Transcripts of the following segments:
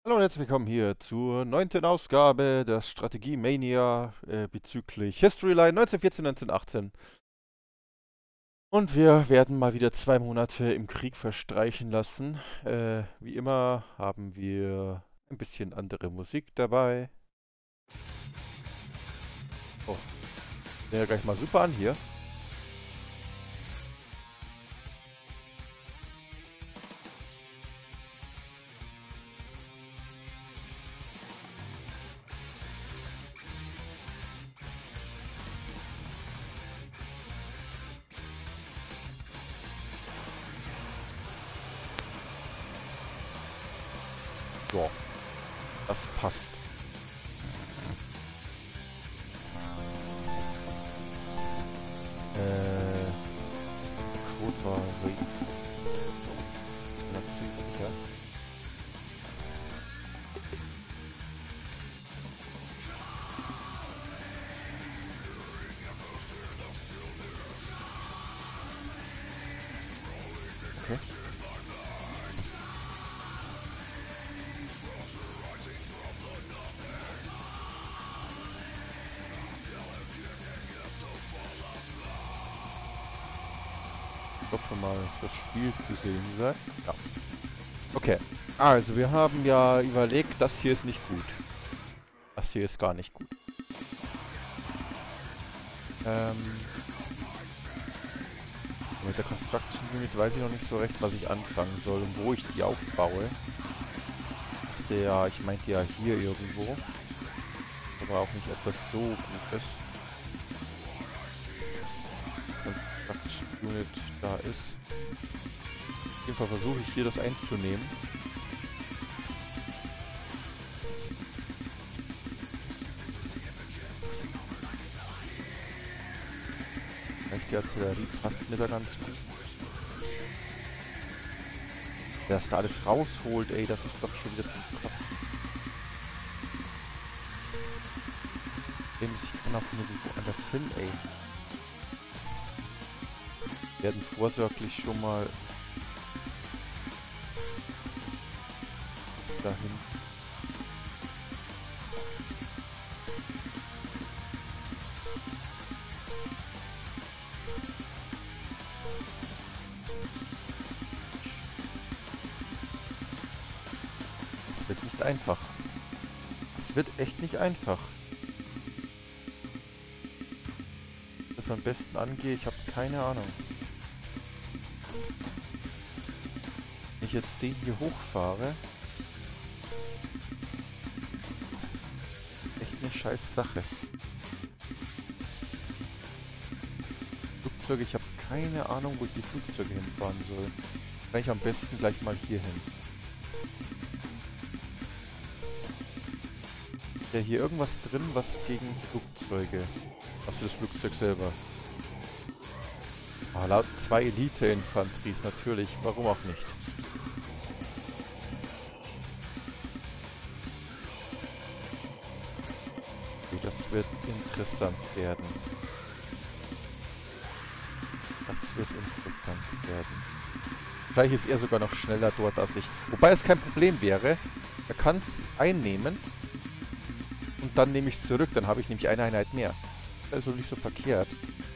Hallo und herzlich willkommen hier zur 9. Ausgabe der Strategie Mania bezüglich History Line 1914, 1918. Und wir werden mal wieder 2 Monate im Krieg verstreichen lassen. Wie immer haben wir ein bisschen andere Musik dabei. Oh, fängt ja gleich mal super an hier. So, das passt. Äh, Code war Wait. Sicher. Okay. Ich hoffe mal, das Spiel zu sehen sein. Ja. Okay. Also, wir haben ja überlegt, das hier ist nicht gut. Das hier ist gar nicht gut. Mit der Construction Unit weiß ich noch nicht so recht, was ich anfangen soll und wo ich die aufbaue. Ich meinte ja hier irgendwo. Aber auch nicht etwas so Gutes. Construction Unit da ist. Auf jeden Fall versuche ich hier das einzunehmen. Die Artillerie passt mir da ganz gut. Wer es da alles rausholt, ey, das ist doch schon wieder zum Kotzen. Ich kann auch nirgendwo anders hin, ey. Wir werden vorsorglich schon mal dahin. Das wird nicht einfach. Es wird echt nicht einfach. Das am besten angehe, ich habe keine Ahnung. Wenn ich jetzt den hier hochfahre, echt eine scheiß Sache. Flugzeuge, ich habe keine Ahnung, wo ich die Flugzeuge hinfahren soll. Kann ich am besten gleich mal hier hin. Ist ja hier irgendwas drin, was gegen Flugzeuge. Was für das Flugzeug selber. Ah, laut 2 Elite-Infanteries natürlich, warum auch nicht. Okay, das wird interessant werden. Das wird interessant werden. Vielleicht ist er sogar noch schneller dort als ich. Wobei es kein Problem wäre. Er kann es einnehmen. Und dann nehme ich es zurück. Dann habe ich nämlich eine Einheit mehr. Also nicht so verkehrt.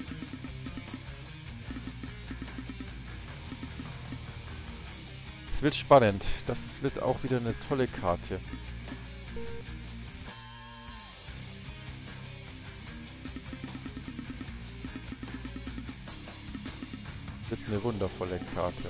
Es wird spannend. Das wird auch wieder eine tolle Karte. Wird eine wundervolle Karte.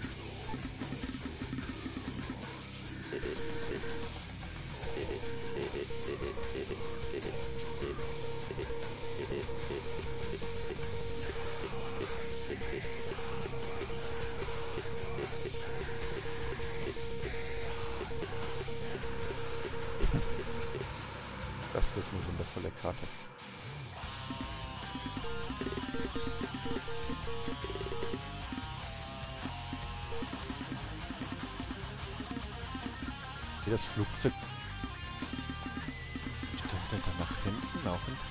Das wird eine wundervolle Karte. Wie das Flugzeug stellt dann nach hinten auch hin.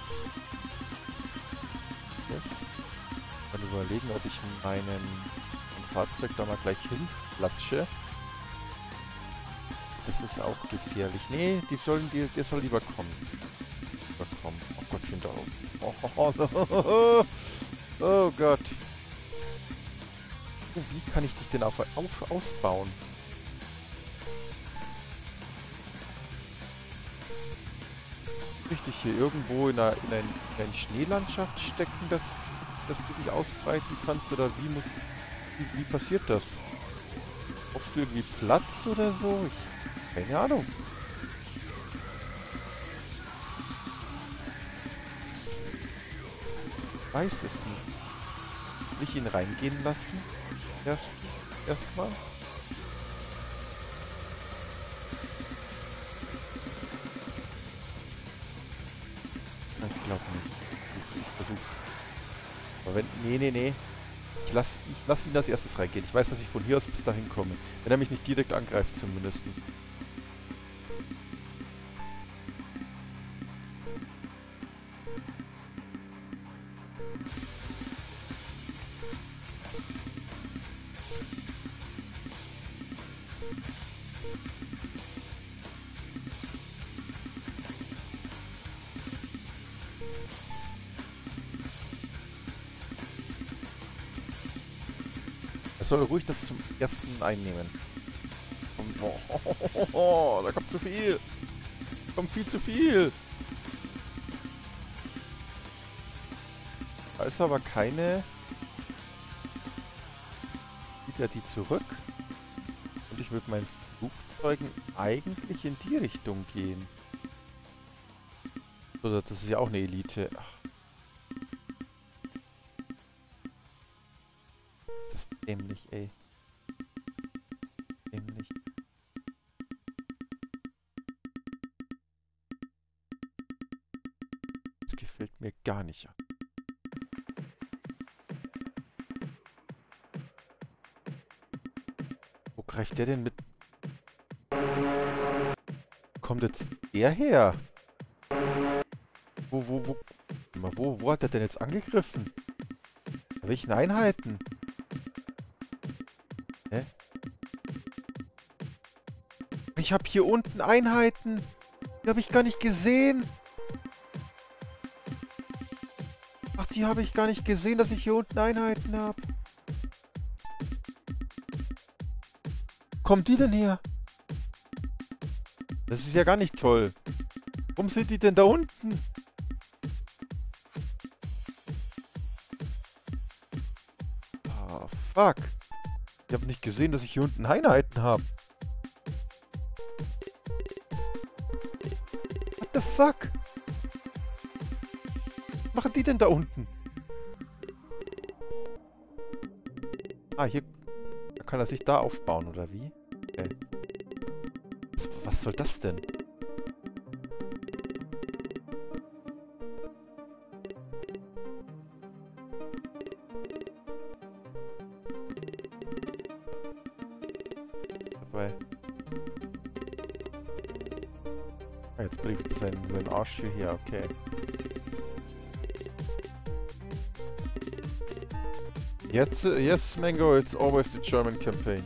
Yes. Ich kann überlegen, ob ich mein Fahrzeug da mal gleich hinplatsche. das ist auch gefährlich. Nee, der soll lieber kommen. Oh Gottchen, da oben. Oh Gott. Wie kann ich dich denn ausbauen? Richtig hier irgendwo in eine Schneelandschaft stecken, dass du dich ausbreiten kannst? Oder wie passiert das? Brauchst du irgendwie Platz oder so? Keine Ahnung. Ich weiß es nicht. Will ich ihn reingehen lassen? Erstmal? Ich glaube nicht. Ich versuch's. Aber wenn... Nee. Ich lass ihn als erstes reingehen. Ich weiß, dass ich von hier aus bis dahin komme. Wenn er mich nicht direkt angreift zumindestens. Er soll ruhig das zum ersten einnehmen. Da kommt zu viel. Kommt viel zu viel. Da ist aber keine... Zieht er die zurück? Und ich mit meinen Flugzeugen eigentlich in die Richtung gehen. Oder das ist ja auch eine Elite. Ach. Das ist dämlich, ey. Dämlich. Das gefällt mir gar nicht. Wo greift der denn mit? Kommt jetzt der her? Wo hat er denn jetzt angegriffen? Bei welchen Einheiten? Hä? Ich habe hier unten Einheiten. Die habe ich gar nicht gesehen. Ach, die habe ich gar nicht gesehen, dass ich hier unten Einheiten habe. Kommen die denn her? Das ist ja gar nicht toll. Warum sind die denn da unten? Ah, fuck. Ich habe nicht gesehen, dass ich hier unten Einheiten habe. What the fuck? Was machen die denn da unten? Ah, hier kann er sich da aufbauen, oder wie? Okay. Was soll das denn? Dabei. Ah, jetzt bringt sein Arsch hierher, okay. Yes, Mango, it's always the German campaign.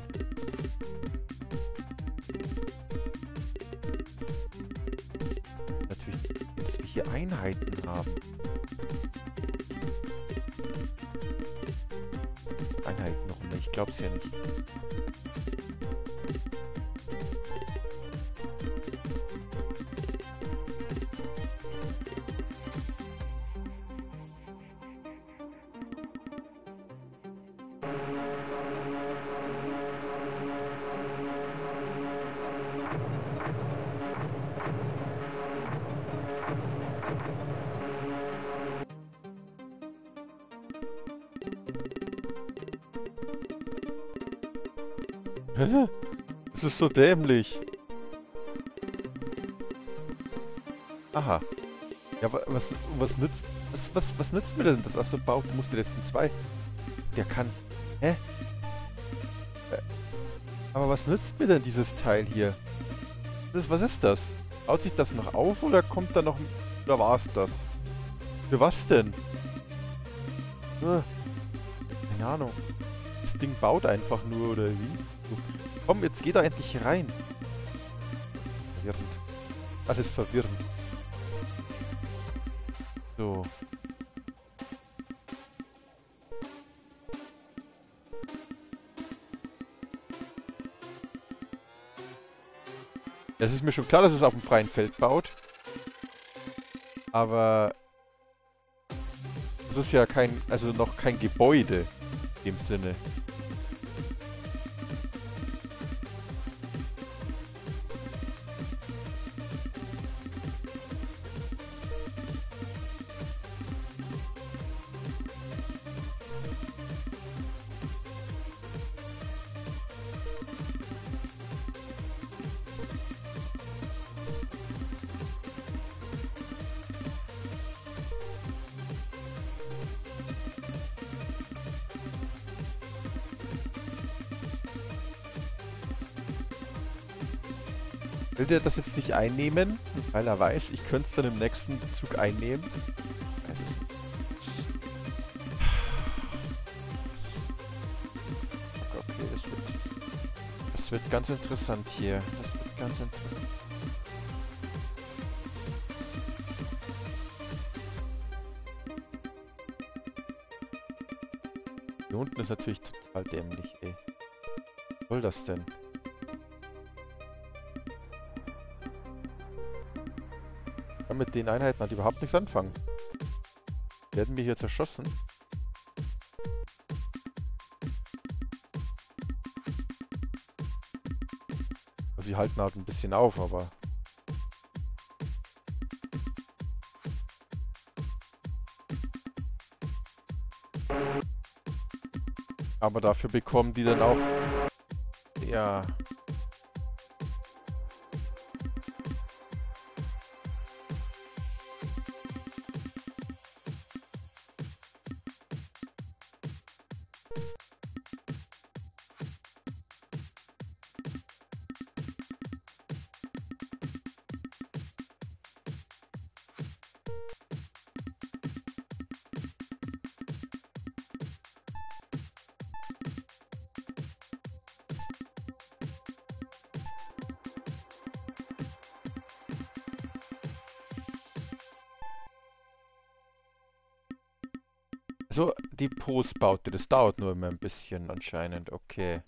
Natürlich, dass wir hier Einheiten haben. Einheiten noch mehr, ich glaub's ja nicht. Das ist so dämlich. Aha. Ja, was nützt mir denn das? Achso, baut, musste das in zwei. Der kann... Hä? Aber was nützt mir denn dieses Teil hier? Was ist das? Baut sich das noch auf oder kommt da noch... Oder war's das? Für was denn? Keine Ahnung. Das Ding baut einfach nur, oder wie? Komm, jetzt geh da endlich rein. verwirrend. Alles verwirrend. So. Es ist mir schon klar, dass es auf dem freien Feld baut. Aber es ist ja kein, also noch kein Gebäude in dem Sinne. Will der das jetzt nicht einnehmen, weil er weiß, ich könnte es dann im nächsten Zug einnehmen? Okay, das wird ganz interessant hier. Das wird ganz interessant. Hier unten ist natürlich total dämlich, ey. Was soll das denn? Ich kann mit den Einheiten halt überhaupt nichts anfangen. Werden wir hier zerschossen? Also sie halten halt ein bisschen auf, aber... Aber dafür bekommen die dann auch... Ja... So, Depots baut ihr. Das dauert nur immer ein bisschen anscheinend. Okay.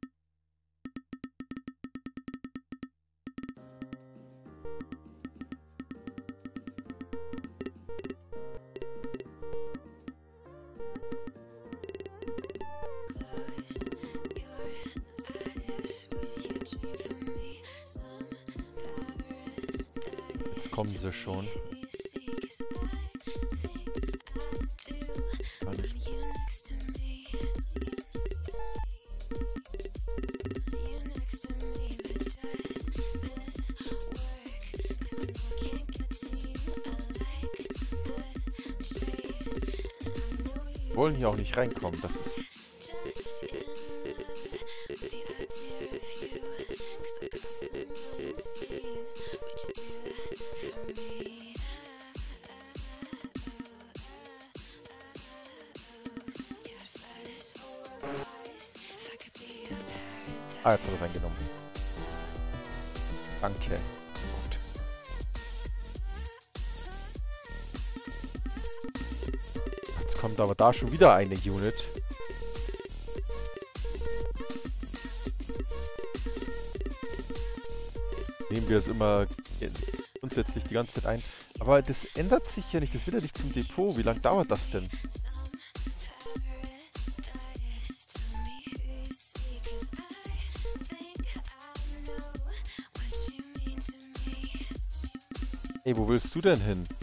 Jetzt kommen sie schon. Wollen hier auch nicht reinkommen, das ist... Ah, jetzt hat er es eingenommen. Danke. Gut. Jetzt kommt aber da schon wieder eine Unit. Nehmen wir es immer grundsätzlich die ganze Zeit ein. Aber das ändert sich ja nicht. Das wird ja nicht zum Depot. Wie lange dauert das denn? Ey, wo willst du denn hin?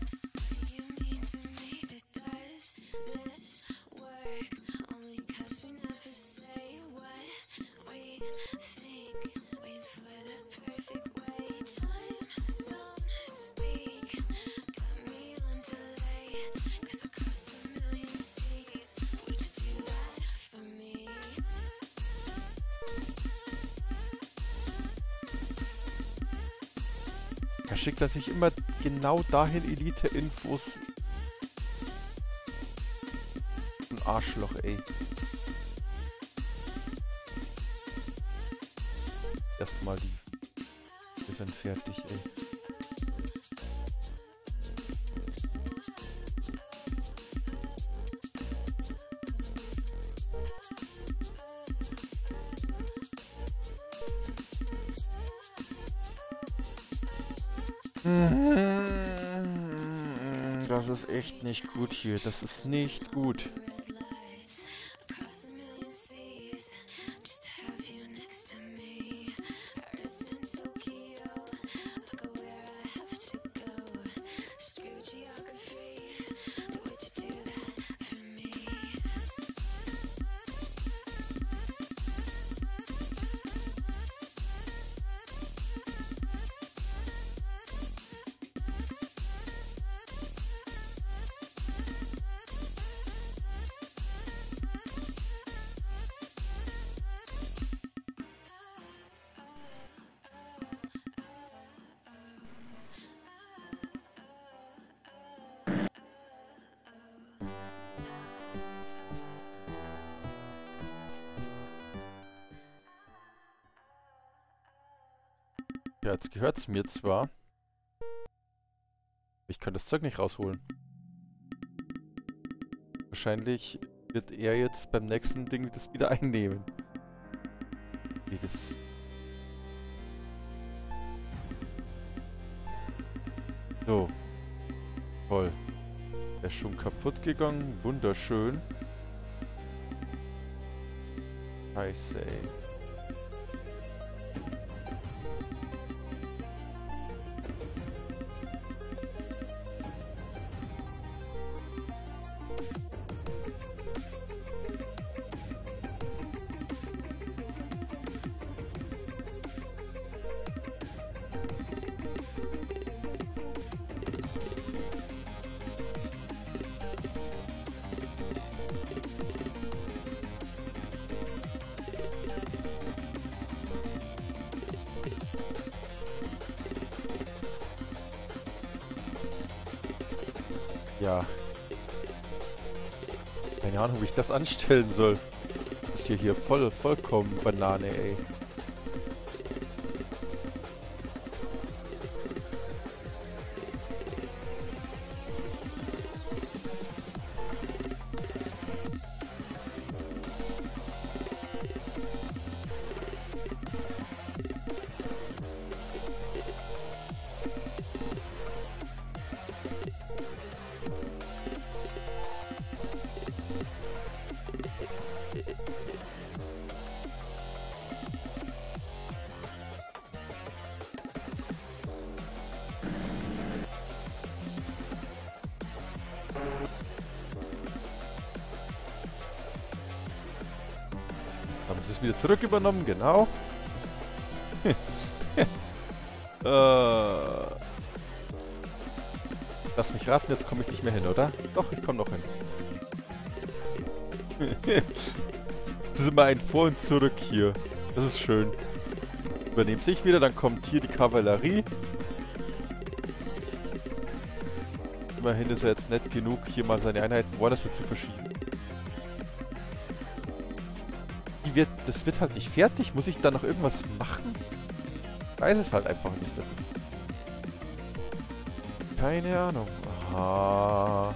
Er schickt natürlich immer genau dahin Elite-Infos. Ein Arschloch, ey. Erstmal die sind fertig, ey. Das ist echt nicht gut hier. Das ist nicht gut. Ja, jetzt gehört's mir zwar. Ich kann das Zeug nicht rausholen. Wahrscheinlich wird er jetzt beim nächsten Ding das wieder einnehmen. Wie das... So. Toll. Der ist schon kaputt gegangen. Wunderschön. Scheiße, ey. Ja. Keine Ahnung, wie ich das anstellen soll. Das ist hier vollkommen Banane, ey. Haben sie es wieder zurück übernommen, genau. Lass mich raten, jetzt komme ich nicht mehr hin, oder? Doch, ich komme noch hin. Das ist immer ein Vor und Zurück hier. Das ist schön. Übernehme ich wieder, dann kommt hier die Kavallerie. Immerhin ist er jetzt nett genug, hier mal seine Einheiten woanders hin zu verschieben. Das wird halt nicht fertig. Muss ich da noch irgendwas machen? Ich weiß es halt einfach nicht. Das ist... Keine Ahnung. Aha.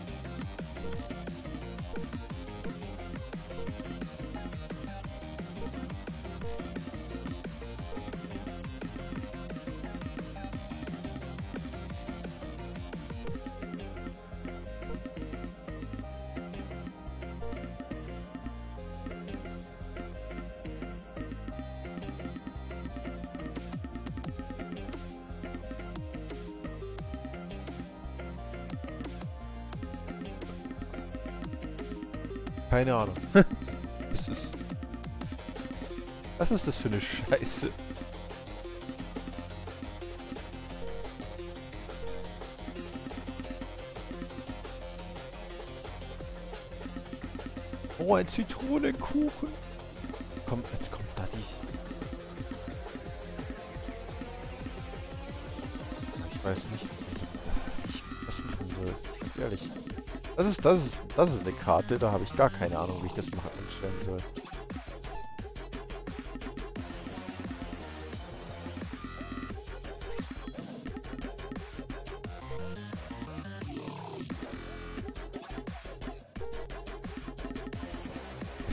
Keine Ahnung. Was ist das für eine Scheiße? Oh, ein Zitronenkuchen. Komm, jetzt kommt da dies. Ich weiß nicht, wie ich das machen soll. Ganz ehrlich. Das ist eine Karte, da habe ich gar keine Ahnung, wie ich das anstellen soll.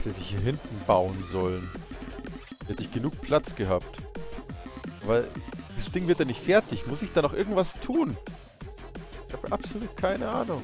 Hätte ich hier hinten bauen sollen. Hätte ich genug Platz gehabt. Weil das Ding wird ja nicht fertig. Muss ich da noch irgendwas tun? Ich habe absolut keine Ahnung.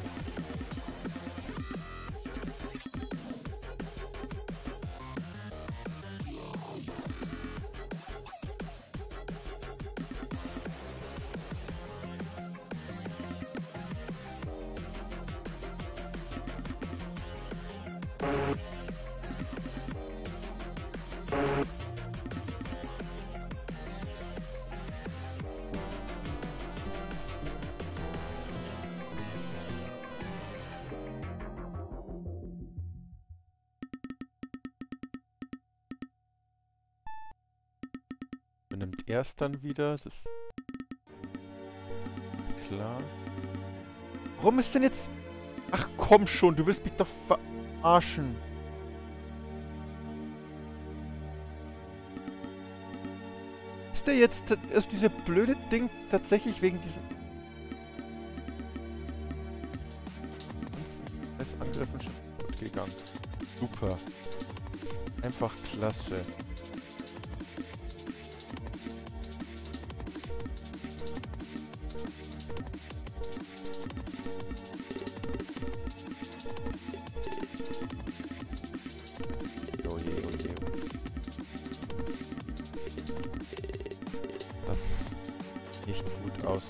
Nimmt er es dann wieder? Das ist klar. Warum ist denn jetzt... Ach komm schon, du willst mich doch verarschen. Ist der jetzt... Ist diese blöde Ding tatsächlich wegen diesem... Angriffen schon gut gegangen. Super. Einfach klasse. Das sieht nicht gut aus.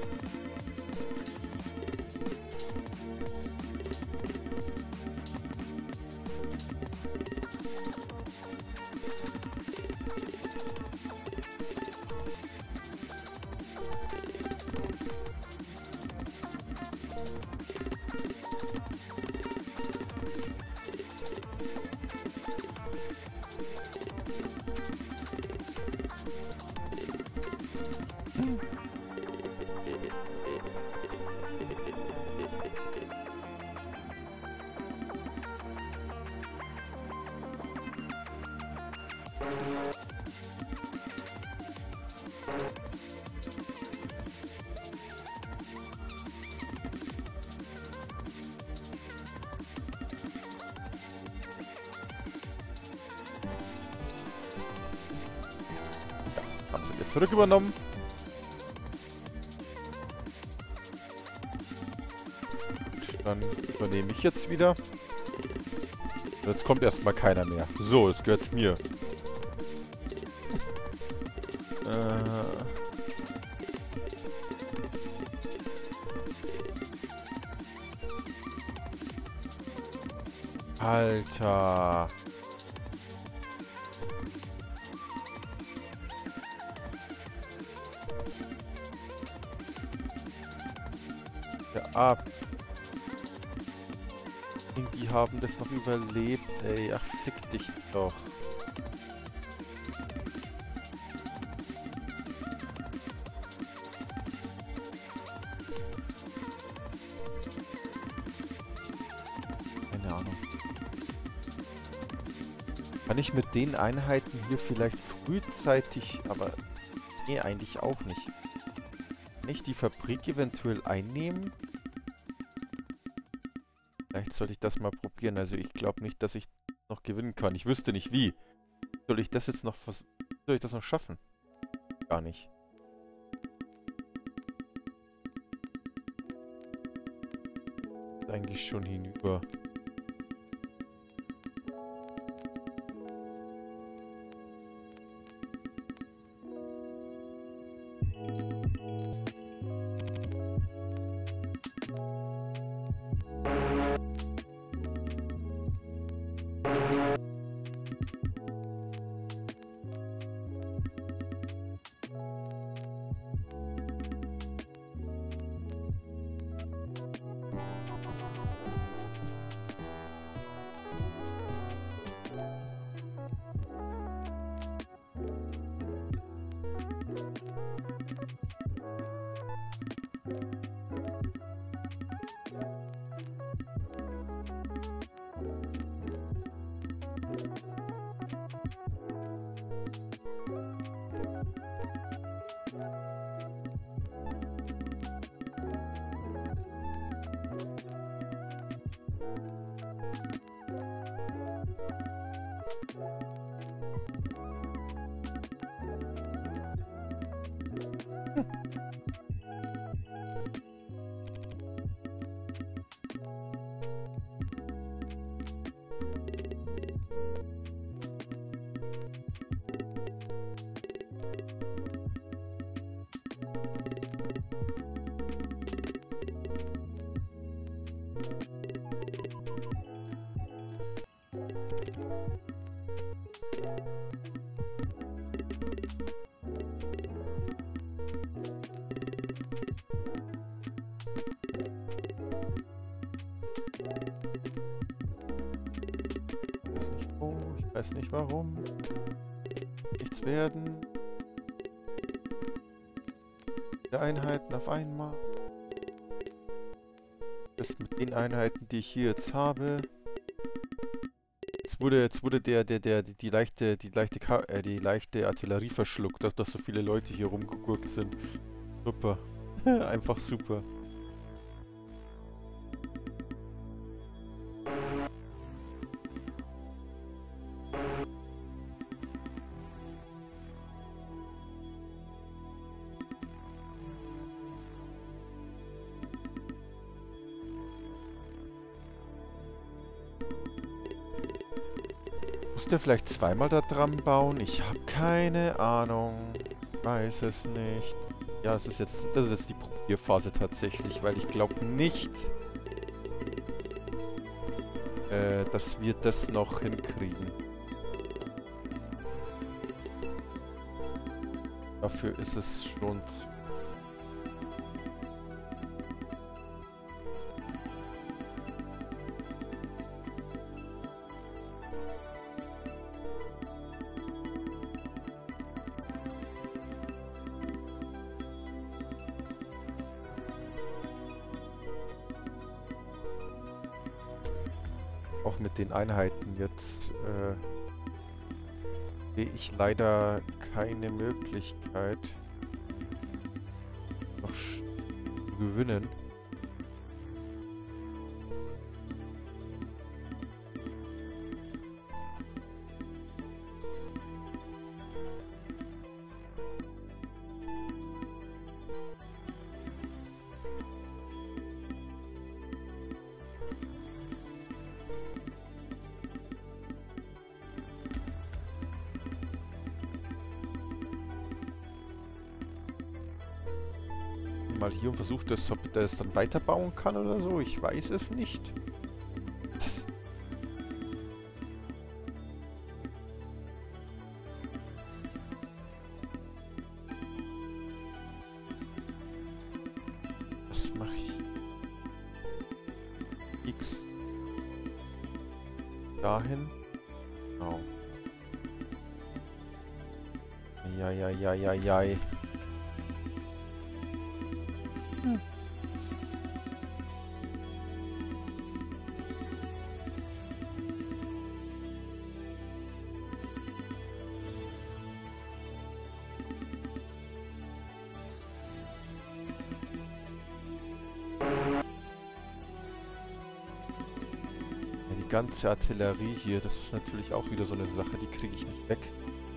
Haben sie jetzt zurück übernommen. Gut, dann übernehme ich jetzt wieder. Jetzt kommt erstmal keiner mehr. So, jetzt gehört's mir. Alter. Der ab. Die haben das noch überlebt, ey. Ach, fick dich doch. Keine Ahnung. Kann ich mit den Einheiten hier vielleicht frühzeitig, aber nee, eigentlich auch nicht. Kann ich die Fabrik eventuell einnehmen? Vielleicht sollte ich das mal probieren. Also ich glaube nicht, dass ich noch gewinnen kann. Ich wüsste nicht wie. Soll ich das jetzt noch soll ich das noch schaffen? Gar nicht. Ist eigentlich schon hinüber. Ich weiß nicht wo, ich weiß nicht warum. Nichts werden. Die Einheiten auf einmal. Das mit den Einheiten, die ich hier jetzt habe. Jetzt wurde die leichte Artillerie verschluckt, dass so viele Leute hier rumgegurkt sind. Super. Einfach super. Muss der vielleicht zweimal da dran bauen? Ich habe keine Ahnung. Weiß es nicht. Ja, das ist jetzt die Probierphase tatsächlich, weil ich glaube nicht, dass wir das noch hinkriegen. Dafür ist es schon auch mit den Einheiten jetzt sehe ich leider keine Möglichkeit noch zu gewinnen. Mal hier und versucht es, ob der es dann weiterbauen kann oder so. Ich weiß es nicht. Was mache ich? X. Dahin. Oh. Ja. Die ganze Artillerie hier, das ist natürlich auch wieder so eine Sache, die kriege ich nicht weg.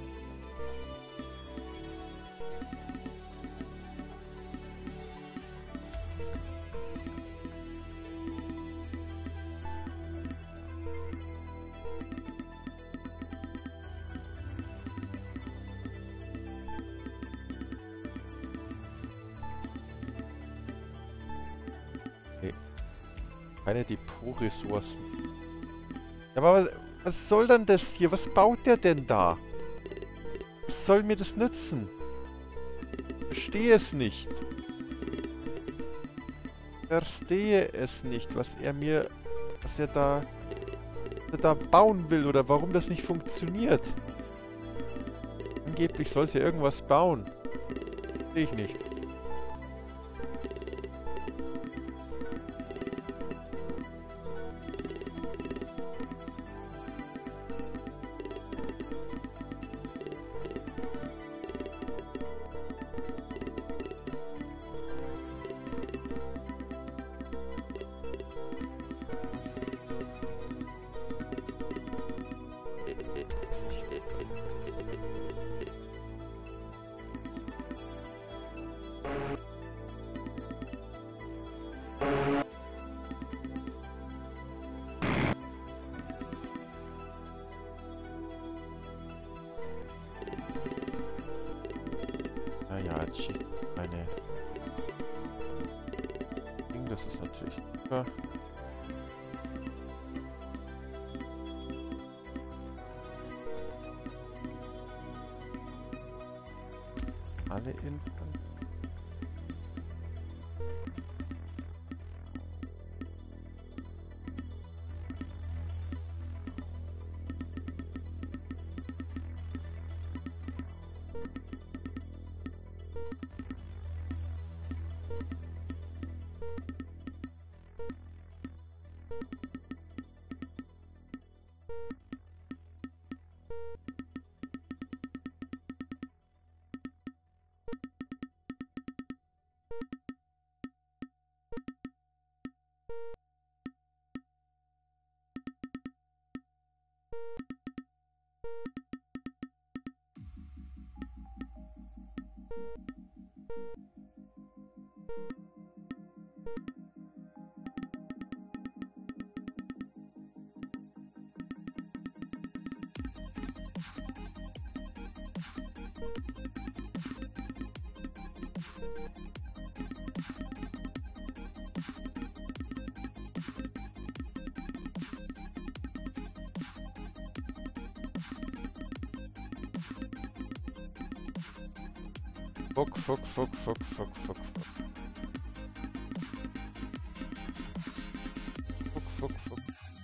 Okay. Keine Depot-Ressourcen. Ja, aber was soll denn das hier? Was baut der denn da? Was soll mir das nützen? Verstehe es nicht. Verstehe es nicht, was er da bauen will oder warum das nicht funktioniert. Angeblich soll es ja irgendwas bauen. Verstehe ich nicht. Naja, jetzt schießt meine Ding, das ist natürlich super. Alle Infanten. Fuck, fuck, fuck, fuck, fuck, fuck, fuck. Fuck, fuck, fuck.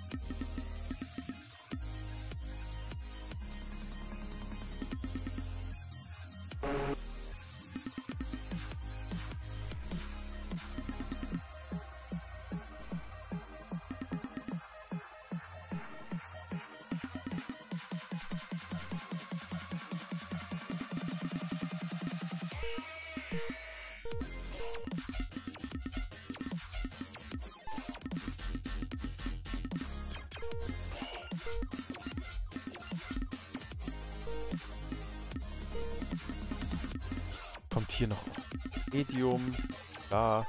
Kommt hier noch Medium, da.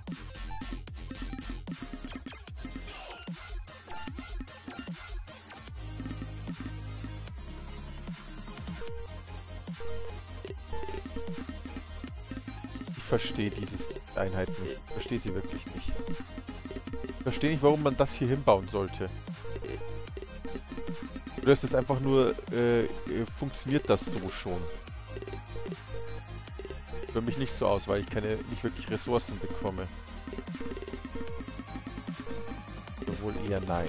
Ich verstehe diese Einheit nicht. Ich verstehe sie wirklich nicht. Ich verstehe nicht, warum man das hier hinbauen sollte. Oder ist das einfach nur, funktioniert das so schon? Für mich nicht so aus, weil ich nicht wirklich Ressourcen bekomme. Oder wohl eher nein.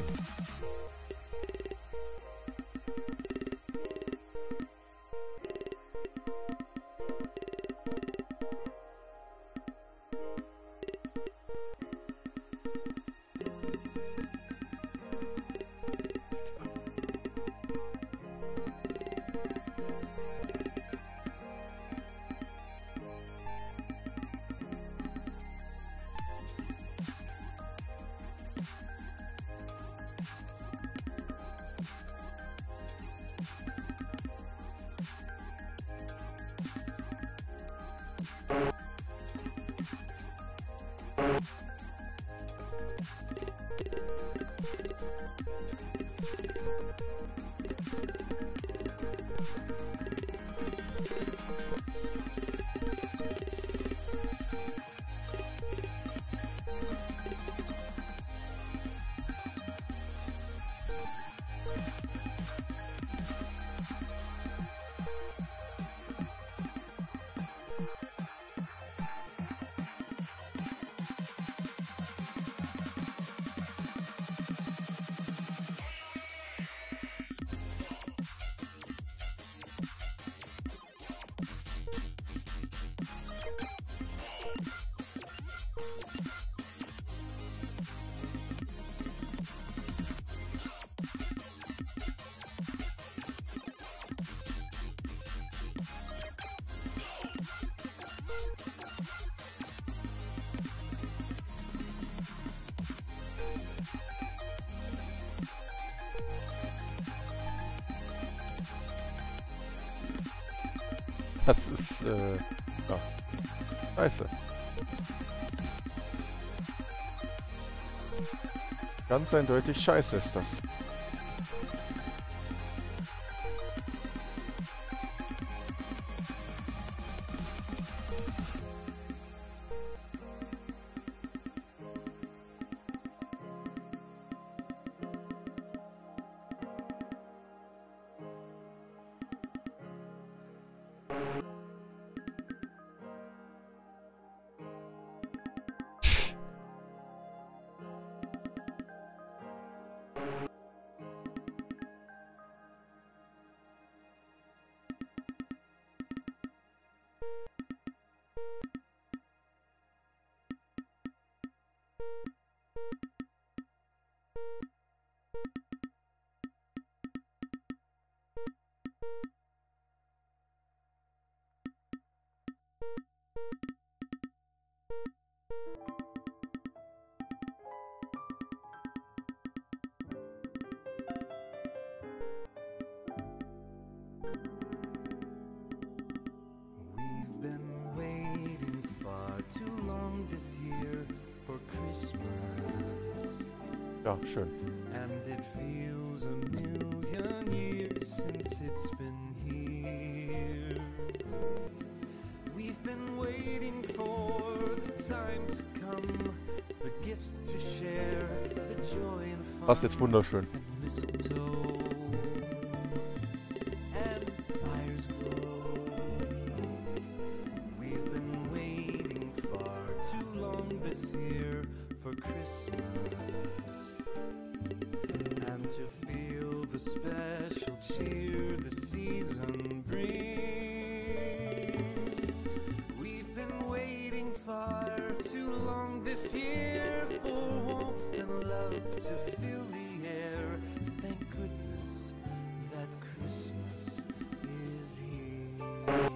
Das ist, ja, scheiße. Ganz eindeutig scheiße ist das. We've been Ja, schön. And it feels a million years since it's been here. We've been waiting for the time to come, the gifts to share, the joy and fun. Passt jetzt wunderschön. And mistletoe and fires glow. We've been waiting far too long this year for Christmas. And to feel the special cheer the season brings. We've been waiting far too long this year for warmth and love to fill the air. Thank goodness that Christmas is here.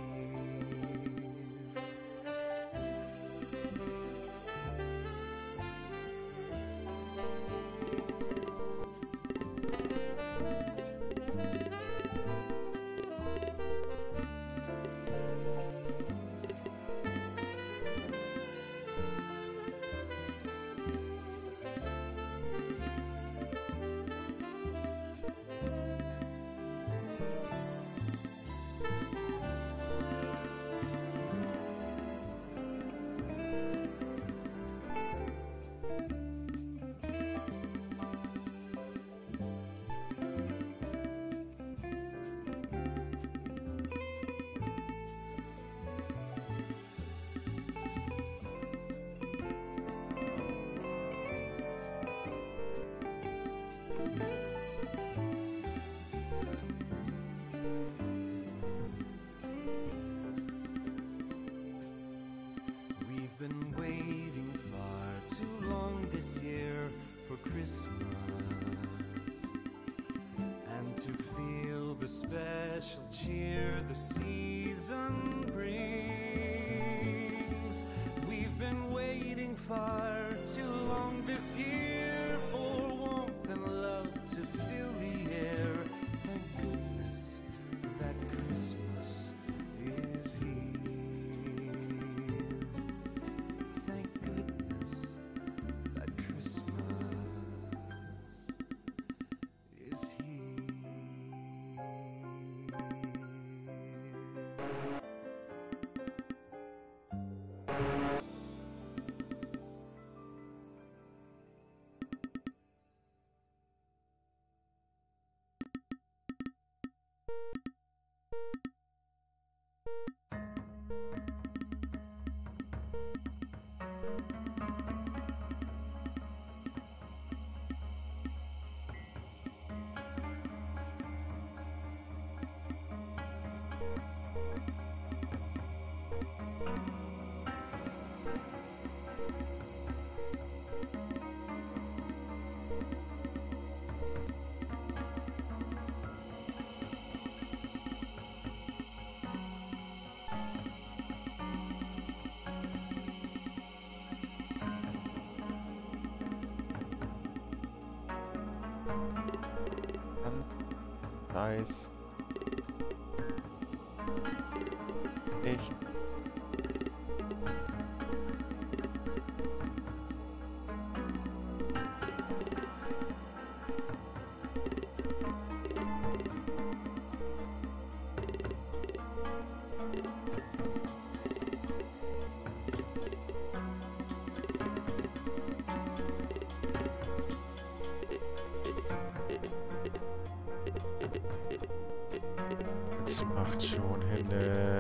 We've been waiting far too long this year for Christmas, and to feel the special cheer the season brings. We've been waiting far too long this year for warmth and love to fill the air. Thank goodness that Christmas is here. Thank goodness that Christmas is here. Und nice. Echt. Das macht schon hin.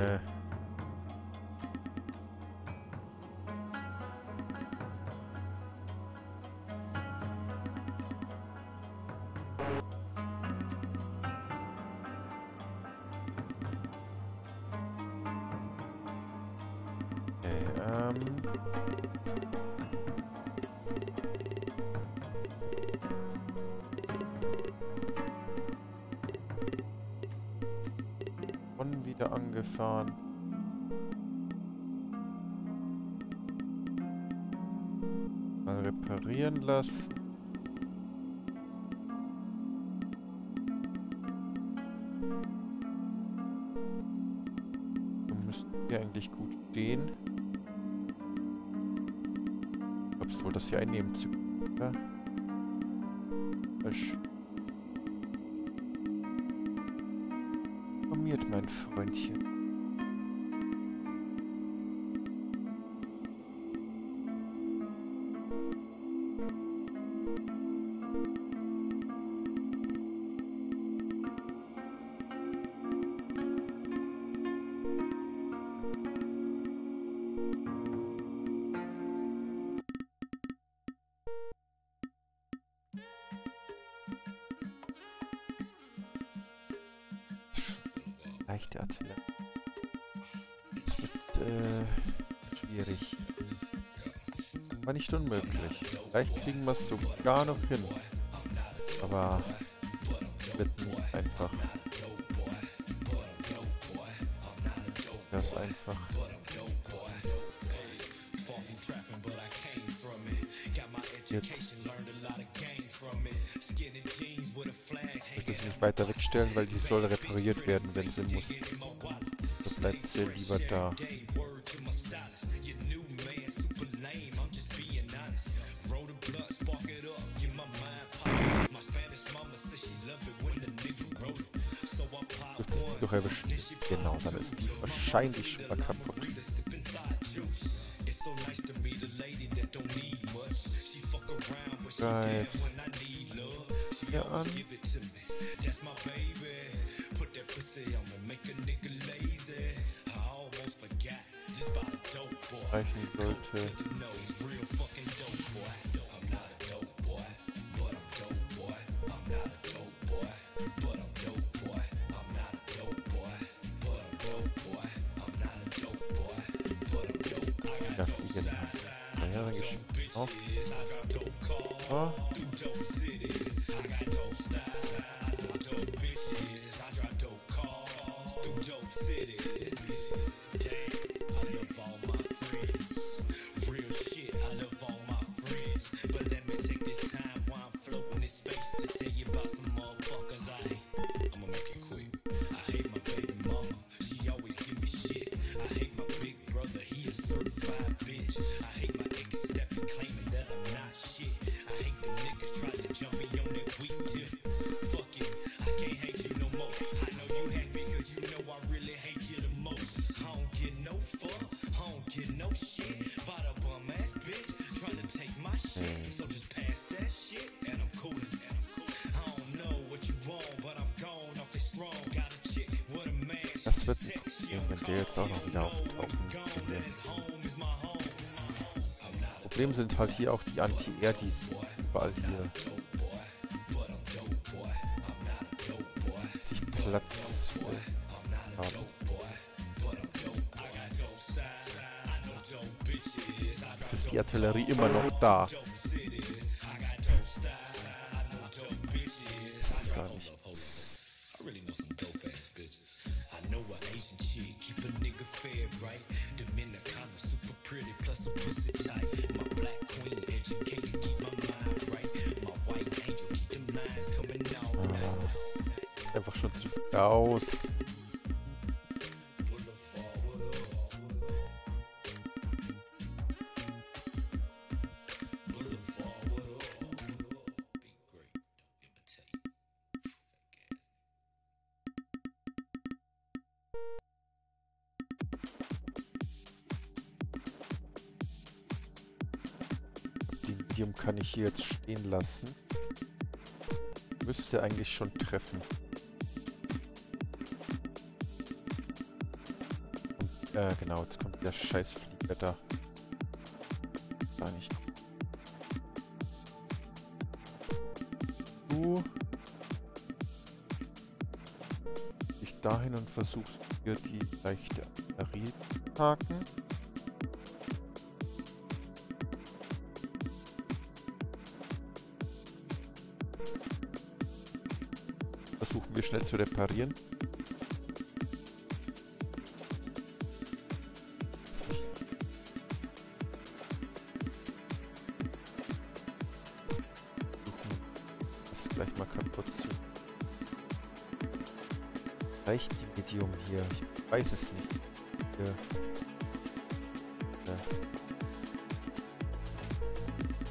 Bonn wieder angefahren. Mal reparieren lassen. So müssten wir eigentlich gut stehen. wollte das hier einnehmen. Ja. Falsch. Informiert, mein Freundchen. Leichte Artillerie. Das wird schwierig. Aber nicht unmöglich. Vielleicht kriegen wir es sogar noch hin. Aber wird nicht einfach. Das ist einfach. Jetzt. Ich will das nicht weiter wegstellen, weil die soll repariert werden, wenn sie muss. So bleibt sie lieber da. Dürfte sie doch erwischen. Genau, dann ist die wahrscheinlich schon mal kaputt. Greif hier an. Reichen sollte. Ja, fliegen. Naja, dann geschickt auf. So. Das wird ein Problem, wenn der jetzt auch noch wieder auftauchen würde. Problem sind halt hier auch die Anti-Air, die überall hier sich Platz haben. Jetzt ist die Artillerie immer noch da. Das ist gar nicht. Einfach schon zu viel aus. Den Medium kann ich hier jetzt stehen lassen. Müsste eigentlich schon treffen. Und, genau, jetzt kommt der Scheißflieger da. Gar nicht. Du. Ich dahin und versuchst hier die leichte Artillerie zu parken. Versuchen wir schnell zu reparieren. Das gleich mal kaputt zu. Reicht die Medium hier? Ich weiß es nicht. Hier. Ja.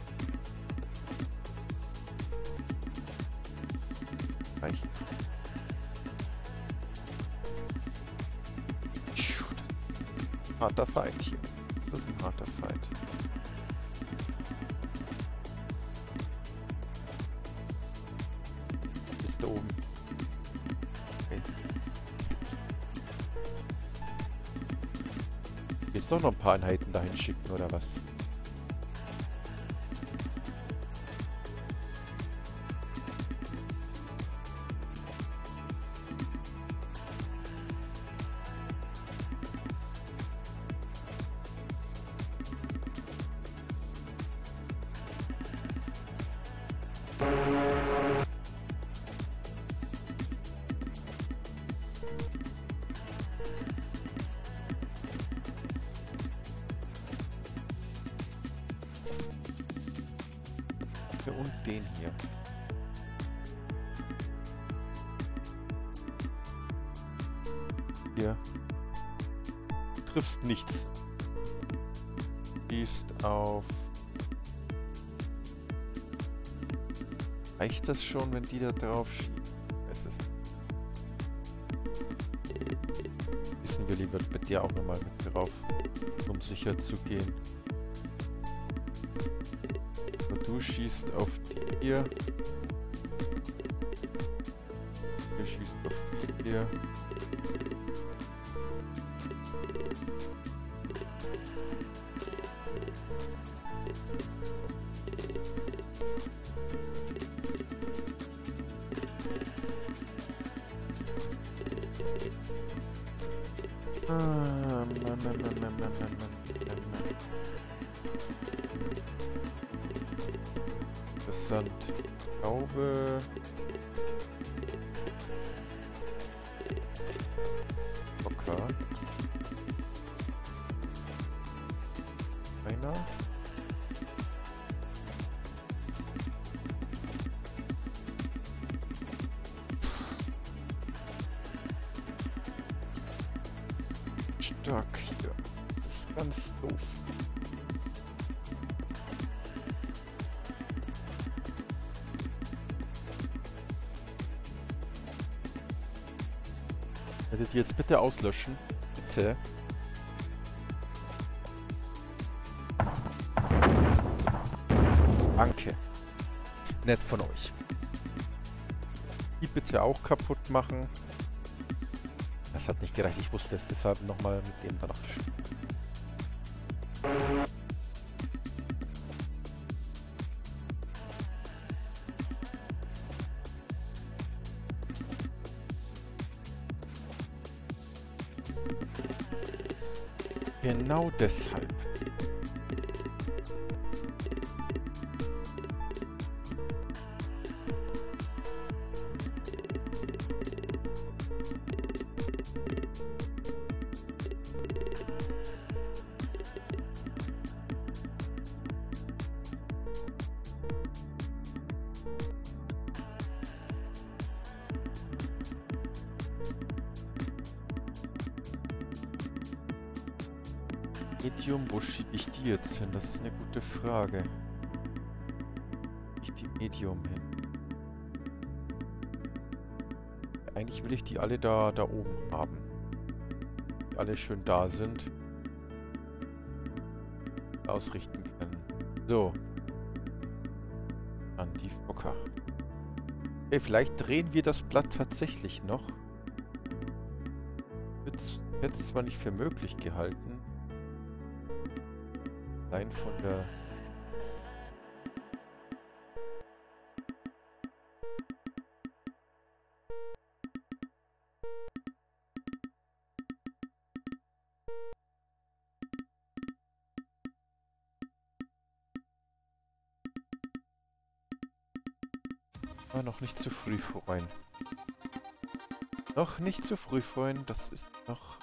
reichen. Harter Fight hier. Das ist ein harter Fight. Jetzt da oben. Okay. Jetzt doch noch ein paar Einheiten dahin schicken, oder was? Und den hier. Hier. Triffst nichts. Schießt auf. Reicht das schon, wenn die da drauf schießen? Wissen wir lieber mit dir auch nochmal mit drauf, um sicher zu gehen. Du schießt auf die hier. Du schießt auf die hier. Interessant. Ich glaube... Locker. Einer. Stark hier. Das ist ganz doof. Werdet ihr jetzt bitte auslöschen? Bitte. Danke. Nett von euch. Die bitte auch kaputt machen. Das hat nicht gereicht. Ich wusste es deshalb nochmal mit dem danach. Genau deshalb. Medium, wo schiebe ich die jetzt hin? Das ist eine gute Frage. Ich die Medium hin. Eigentlich will ich die alle da oben haben. Die alle schön da sind. Ausrichten können. So. An die Fokker. Okay, vielleicht drehen wir das Blatt tatsächlich noch. Hätte es zwar nicht für möglich gehalten. Allein von der... Aber noch nicht zu früh freuen. Noch nicht zu früh freuen, das ist noch...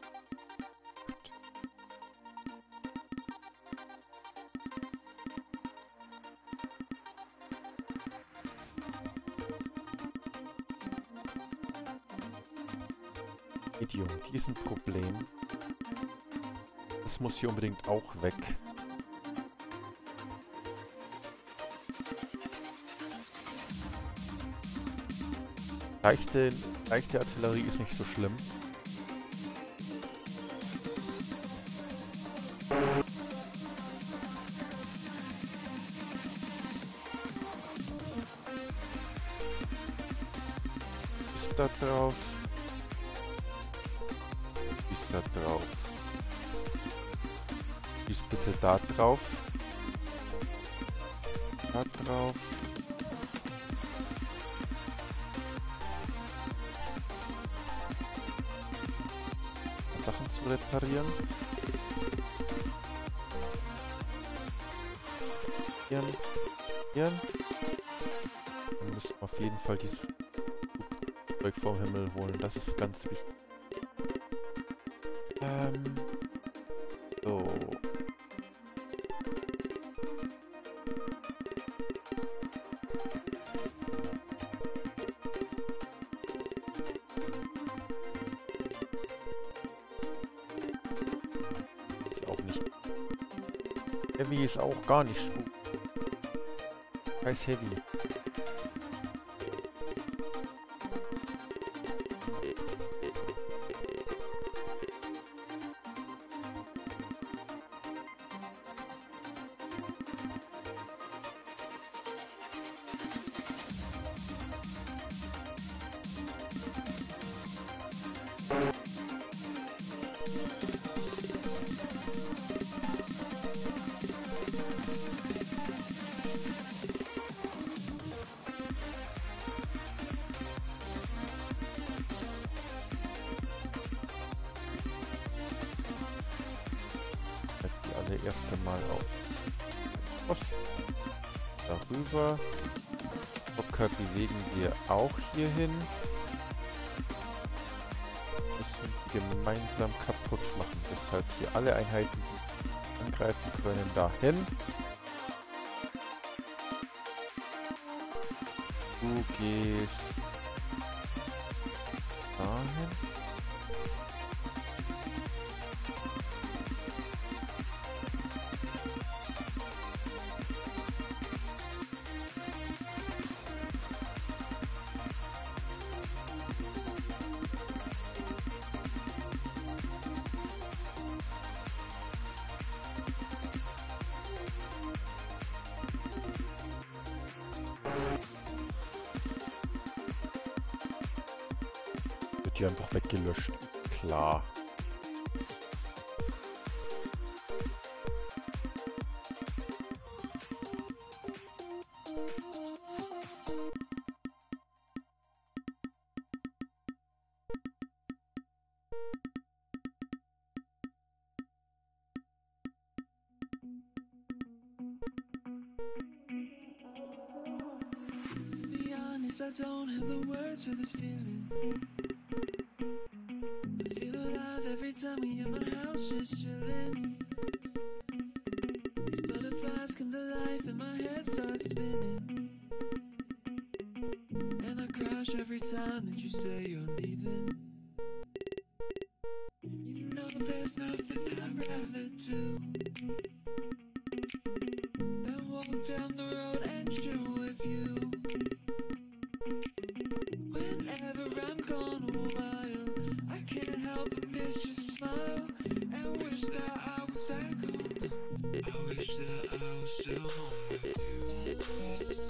Medium, die ist ein Problem. Das muss hier unbedingt auch weg. Leichte Artillerie ist nicht so schlimm. Ist da drauf. Ist da drauf. Ist bitte da drauf. Da drauf. Sachen zu reparieren. Hier. Dann müssen wir auf jeden Fall dieses Zeug vom Himmel holen. Das ist ganz wichtig. So. Ist auch nicht. Heavy ist auch gar nicht gut. Scheiß Heavy. Erste Mal auf Ost, darüber. Blocker bewegen wir auch hier hin. Müssen die gemeinsam kaputt machen. Deshalb hier alle Einheiten, die angreifen können, dahin. Du gehst dahin. Wird hier einfach weggelöscht. Klar. To be honest, I don't have the words for this feeling. I feel alive every time we in my house just chilling. These butterflies come to life and my head starts spinning. And I crash every time that you say you're leaving. You know there's nothing I'd rather do than walk down the road and chill with you. Whenever I'm gone a while, I can't help but miss your smile and wish that I was back home. I wish that I was still home with you.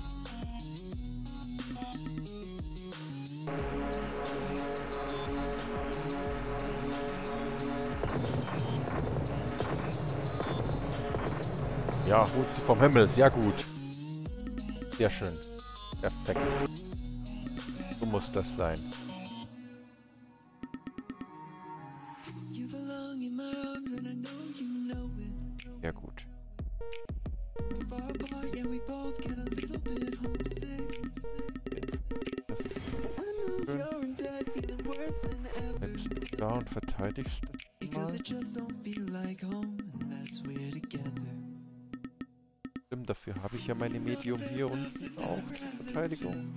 Ja, holt sie vom Himmel. Sehr gut. Sehr schön. Perfekt. So muss das sein. You belong in my arms and I know you know it. Sehr gut. Far apart, yeah, we both get a little bit homesick. Das ist I know schön. you're in bed feeling worse than ever. Bleibst du da und verteidigst das Because mal. it just don't feel like home, and that's we're together. Stimmt, dafür habe ich ja meine Medium hier unten auch zur Verteidigung.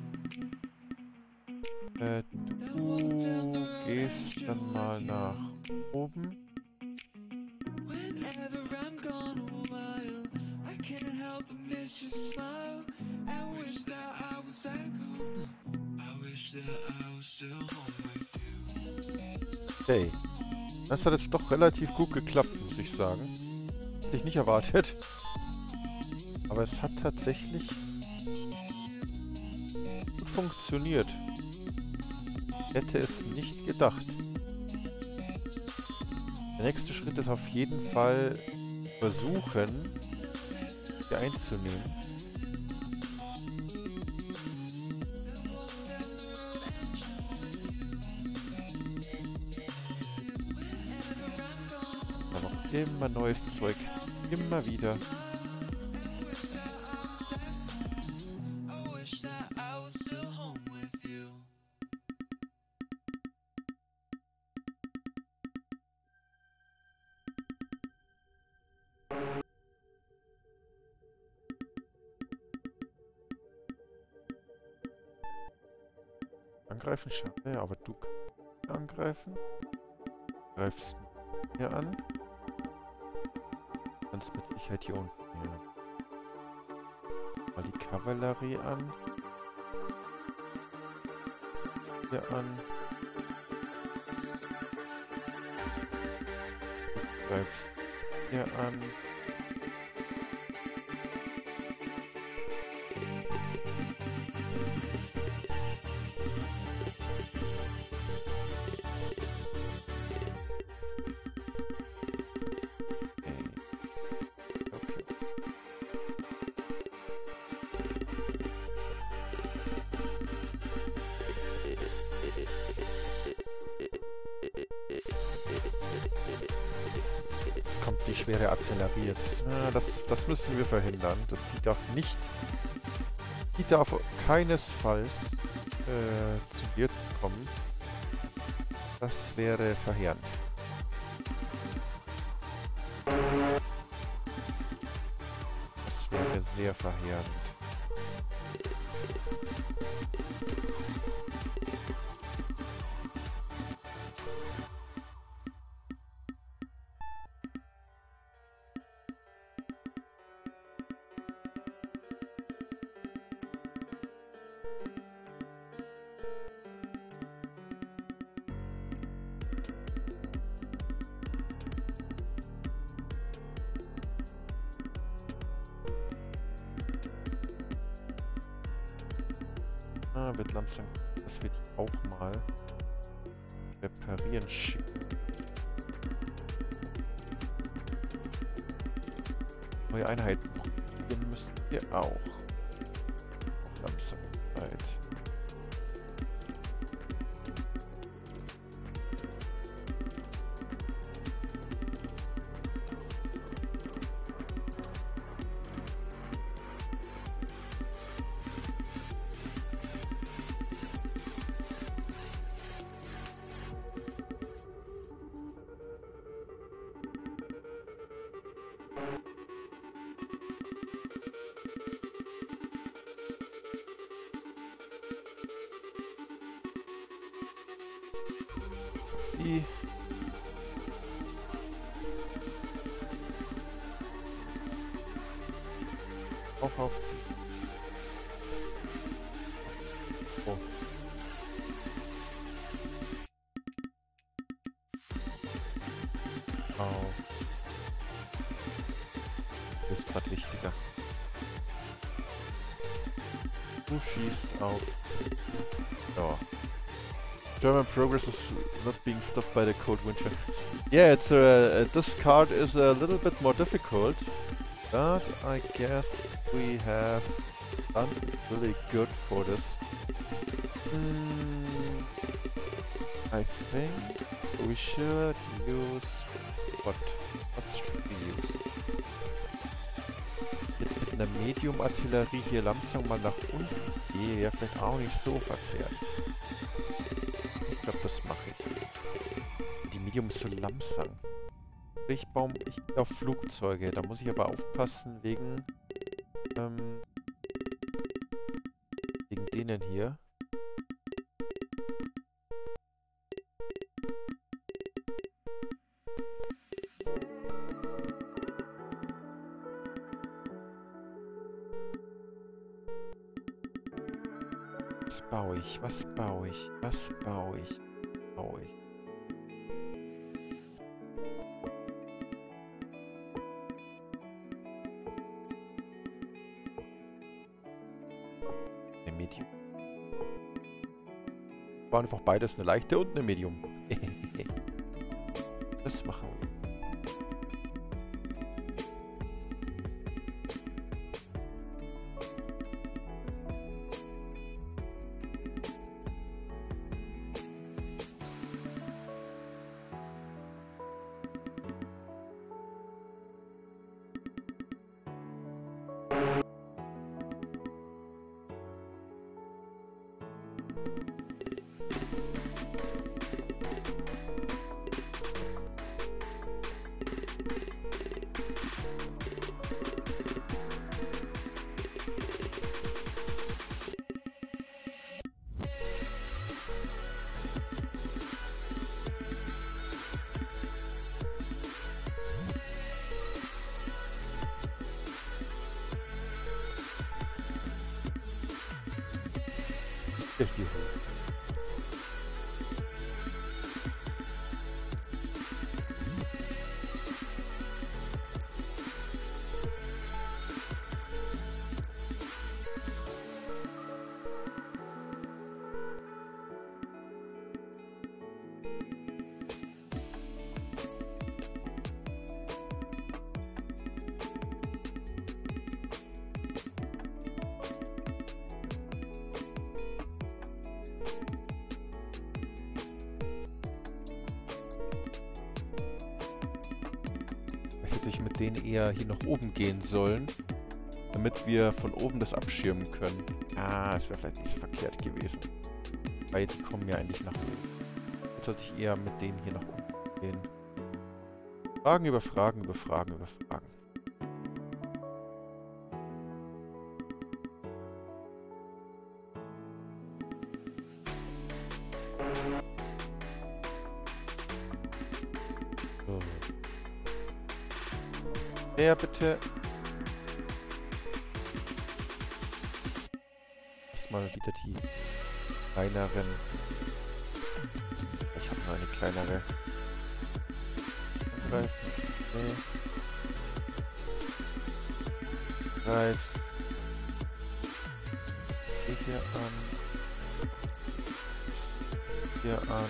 Du gehst dann mal nach oben. Whenever I'm gone a while, I can't help but miss your smile and wish that I was back home. I wish Okay. Das hat jetzt doch relativ gut geklappt, muss ich sagen. Hätte ich nicht erwartet. Aber es hat tatsächlich gut funktioniert. Hätte es nicht gedacht. Der nächste Schritt ist auf jeden Fall versuchen, sie einzunehmen. Aber auch immer neues Zeug. Immer wieder. Angreifen, schade, aber du kannst angreifen. Greifst hier an. Kannst mit Sicherheit hier unten. Ja. Mal die Kavallerie an. Hier an. Du greifst hier an. Die schwere Artillerie jetzt. Das müssen wir verhindern. Die darf keinesfalls zu dir kommen. Das wäre verheerend. Das wäre sehr verheerend. Wird langsam, das wird auch mal reparieren schicken. Neue Einheiten probieren müssen wir auch. Langsam Zeit. Die auch auf die. Oh. Auf. Das ist gerade wichtiger. Du schießt auf. Ja. German progress is not being stopped by the cold winter. Yeah, it's this card is a little bit more difficult, but I guess we have done really good for this. I think we should use what should we use? Jetzt mit einer Medium-Artillerie hier langsam mal nach unten gehe, wäre vielleicht auch nicht so verkehrt. Ich glaube, das mache ich. Die Medium ist so langsam. Ich baue auf Flugzeuge. Da muss ich aber aufpassen wegen denen hier. baue ich? Was baue ich? Was baue ich? Baue ich? Eine Medium. War einfach beides, eine leichte und eine Medium. Das machen wir. Hier hoch. Hätte ich mit denen eher hier nach oben gehen sollen, damit wir von oben das abschirmen können. Ah, es wäre vielleicht nicht so verkehrt gewesen. Weil die kommen ja eigentlich nach oben. Jetzt sollte ich eher mit denen hier nach oben gehen. Fragen über Fragen über Fragen über Fragen. So. Ja, bitte. Erstmal wieder die kleineren. Ich habe nur eine kleinere. Nee. Greif. Geh hier an. Hier an.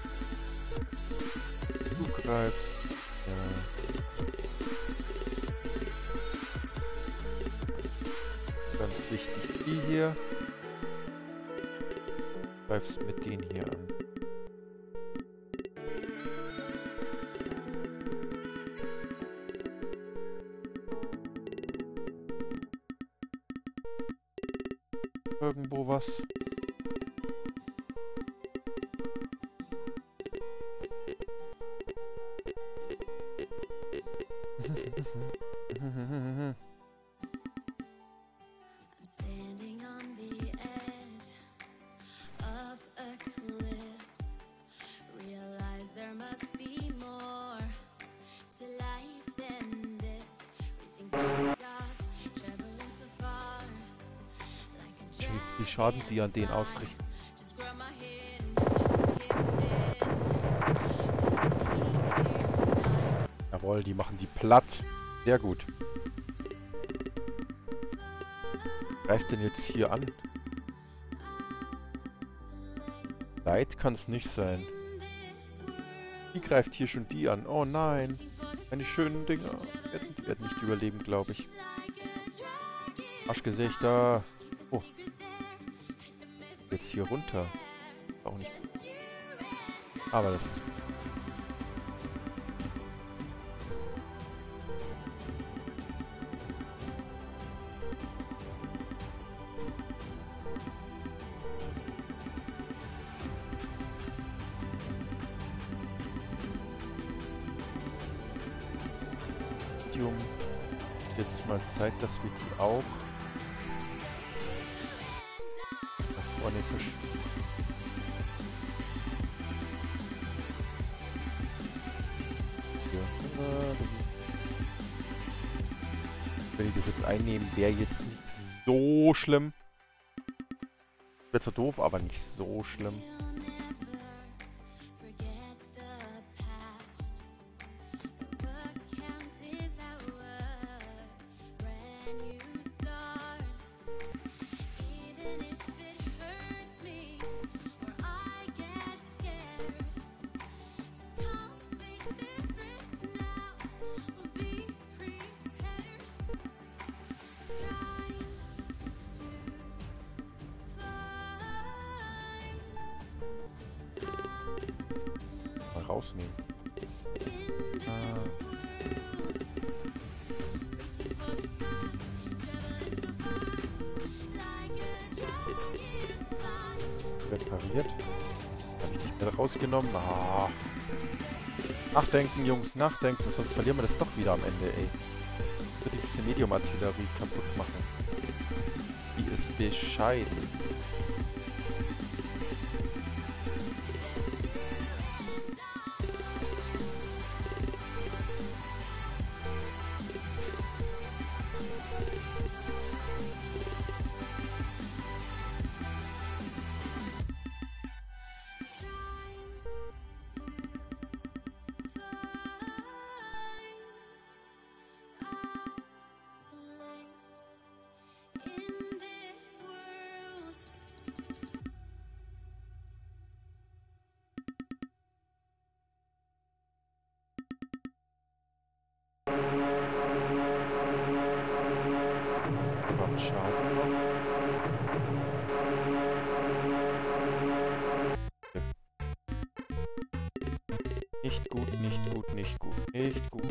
Du greifst. Ja. Ganz wichtig, die hier. Greifst mit denen hier an. Irgendwo was. Standing on the edge of a cliff, realize there must be more to life than this. Reaching for the stars, traveling so far, like a Wie Schaden die an denen ausrichten. just grab my hand and Jawohl, die machen die platt. Sehr gut. Greift denn jetzt hier an? Leid kann es nicht sein. Die greift hier schon die an. Oh nein. Meine schönen Dinger. Die werden nicht überleben, glaube ich. Arschgesichter. Oh. Jetzt hier runter. Auch nicht. Aber das ist... Jetzt mal Zeit, dass wir die auch nach vorne verschieben. Wenn die das jetzt einnehmen, wäre jetzt nicht so schlimm. Wird so doof, aber nicht so schlimm. Forget the past. What counts is that word when you start. Even if it hurts me or I get scared, just come take this risk now. We'll be prepared. Trying to Mal rausnehmen. Repariert. Habe ich nicht mehr rausgenommen. Ah. Nachdenken, Jungs, nachdenken, sonst verlieren wir das doch wieder am Ende, ey. Wird die bisschen Medium-Artillerie kaputt machen. Die ist bescheiden. In this world. Überhaupt Schaden noch? Nicht gut, nicht gut, nicht gut, nicht gut.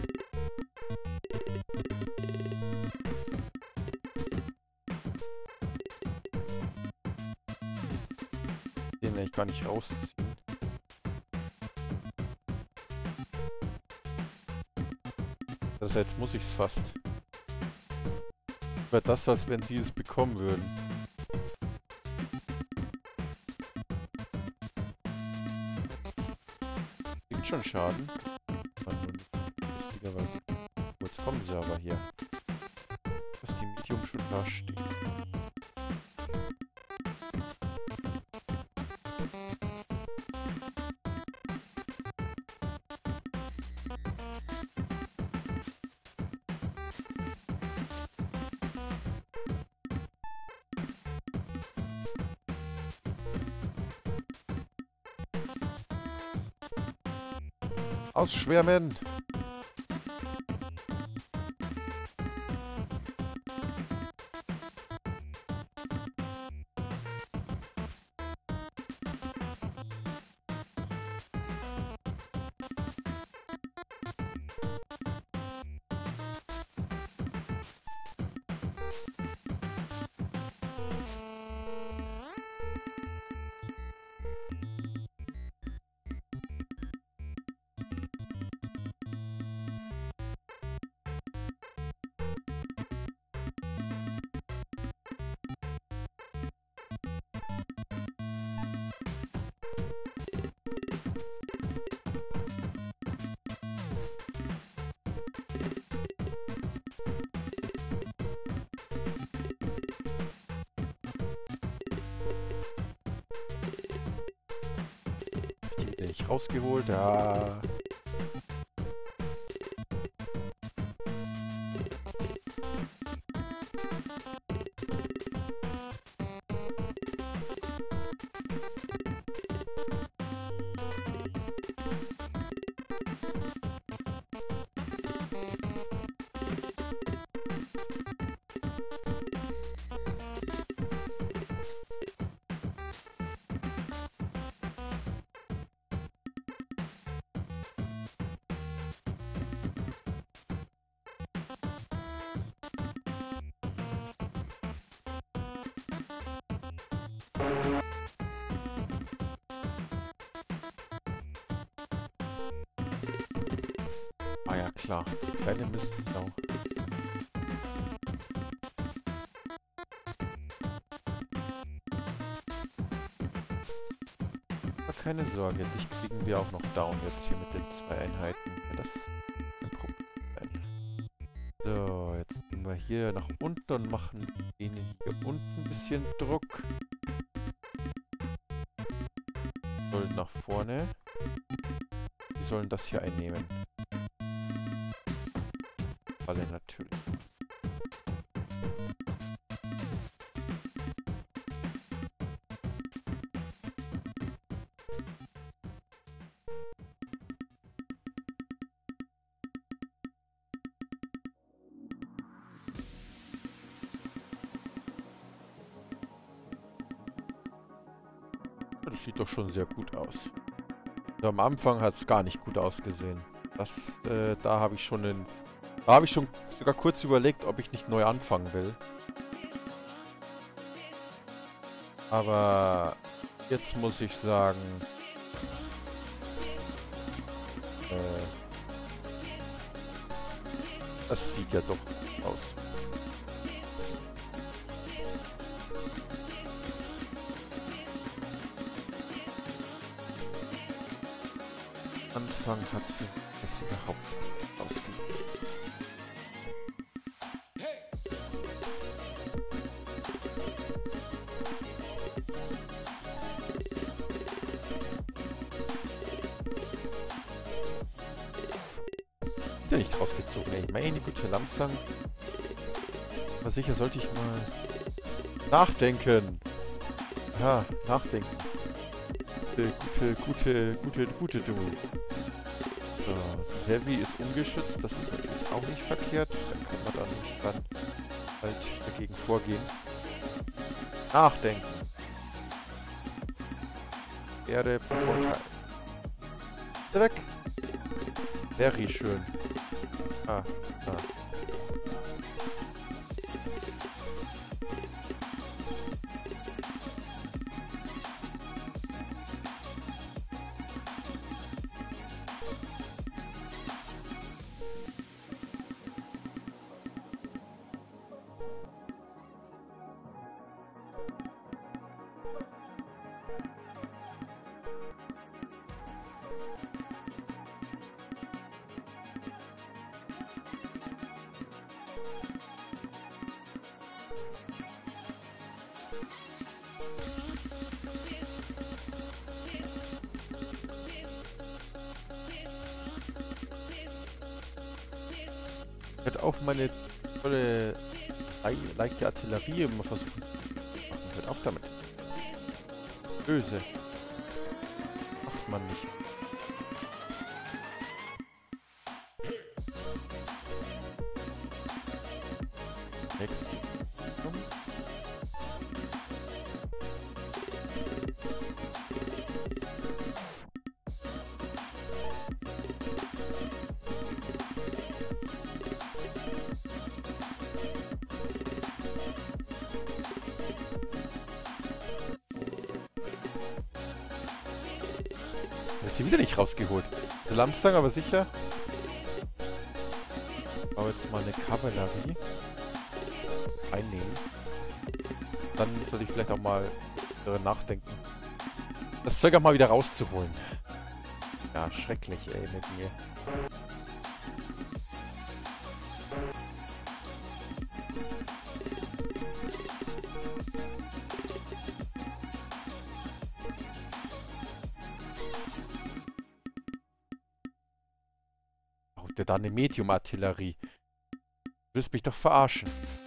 Den will ich gar nicht rausziehen. Also jetzt muss ich's fast. Wäre das, was wenn sie es bekommen würden. Gibt schon Schaden. Aber nur nicht lustigerweise. Oh, jetzt kommen sie aber hier. Dass die Medium schon da stehen. Ausschwärmen! Den ich rausgeholt, ja. Ah ja, klar. Kleine Mistsau. Aber keine Sorge, dich kriegen wir auch noch down jetzt hier mit den 2 Einheiten. Ja, das ist ein Problem. So, jetzt gehen wir hier nach unten und machen den hier unten ein bisschen Druck. sollen nach vorne. Die sollen das hier einnehmen. Alle natürlich. Das sieht doch schon sehr gut aus. Also am Anfang hat es gar nicht gut ausgesehen. Da habe ich schon sogar kurz überlegt, ob ich nicht neu anfangen will. Aber jetzt muss ich sagen, das sieht ja doch gut aus. Anfang hat das überhaupt nicht ausgesehen. Ist ja nicht rausgezogen, ey. Meine gute Lamsang. Aber sicher sollte ich mal nachdenken. Aha, nachdenken. Gute du. So, Heavy ist ungeschützt, das ist natürlich auch nicht verkehrt. Da kann man dann nicht halt dagegen vorgehen. Nachdenken. Erde vom Vorteil. Weg. Very schön. Ah. Ich werde auch meine tolle leichte Artillerie immer versuchen zu machen. Hört auf damit. Böse. Macht man nicht. Next. Ist sie wieder nicht rausgeholt. So langsam, aber sicher. Ich baue jetzt mal eine Kavallerie. Einnehmen. Dann sollte ich vielleicht auch mal darüber nachdenken, das Zeug auch mal wieder rauszuholen. Ja, schrecklich, ey, mit mir. Braucht der da eine Medium-Artillerie? Du willst mich doch verarschen.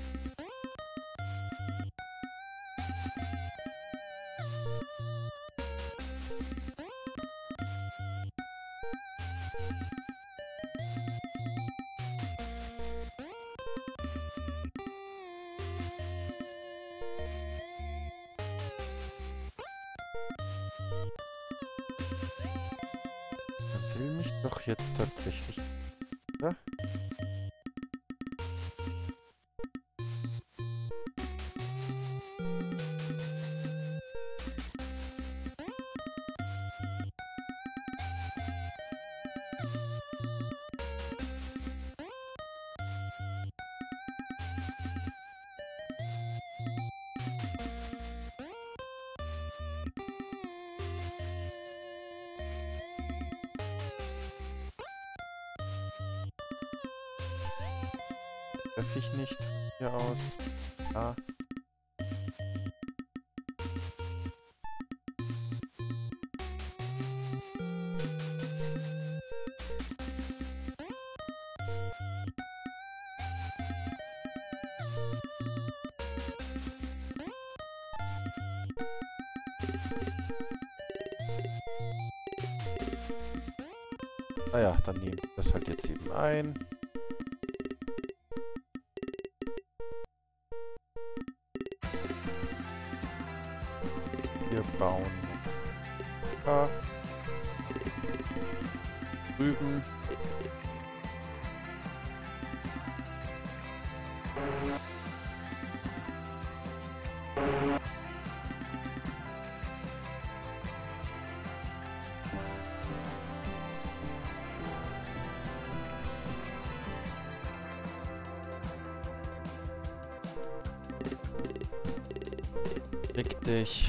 Er will mich doch jetzt tatsächlich, oder? Treffe ich nicht hier aus. Ah. Naja, dann nehmen wir das halt jetzt eben ein. Wir bauen da drüben. Fick dich.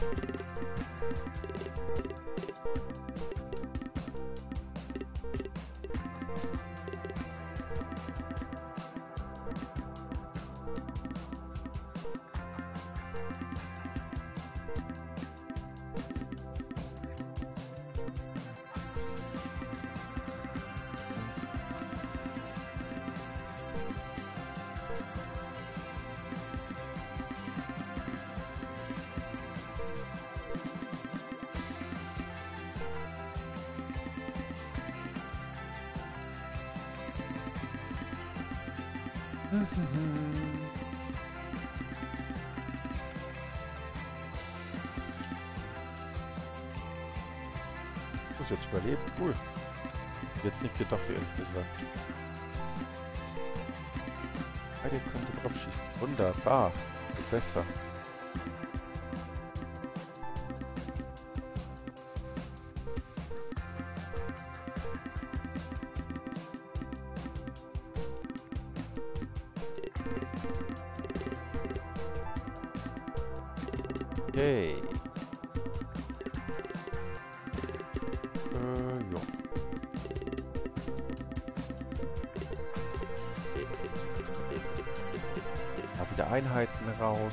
Muss jetzt überleben. Cool. Jetzt nicht gedacht, ehrlich gesagt. Beide könnte drauf schießen. Wunderbar. Besser. Yay. Ja. Da wieder Einheiten raus.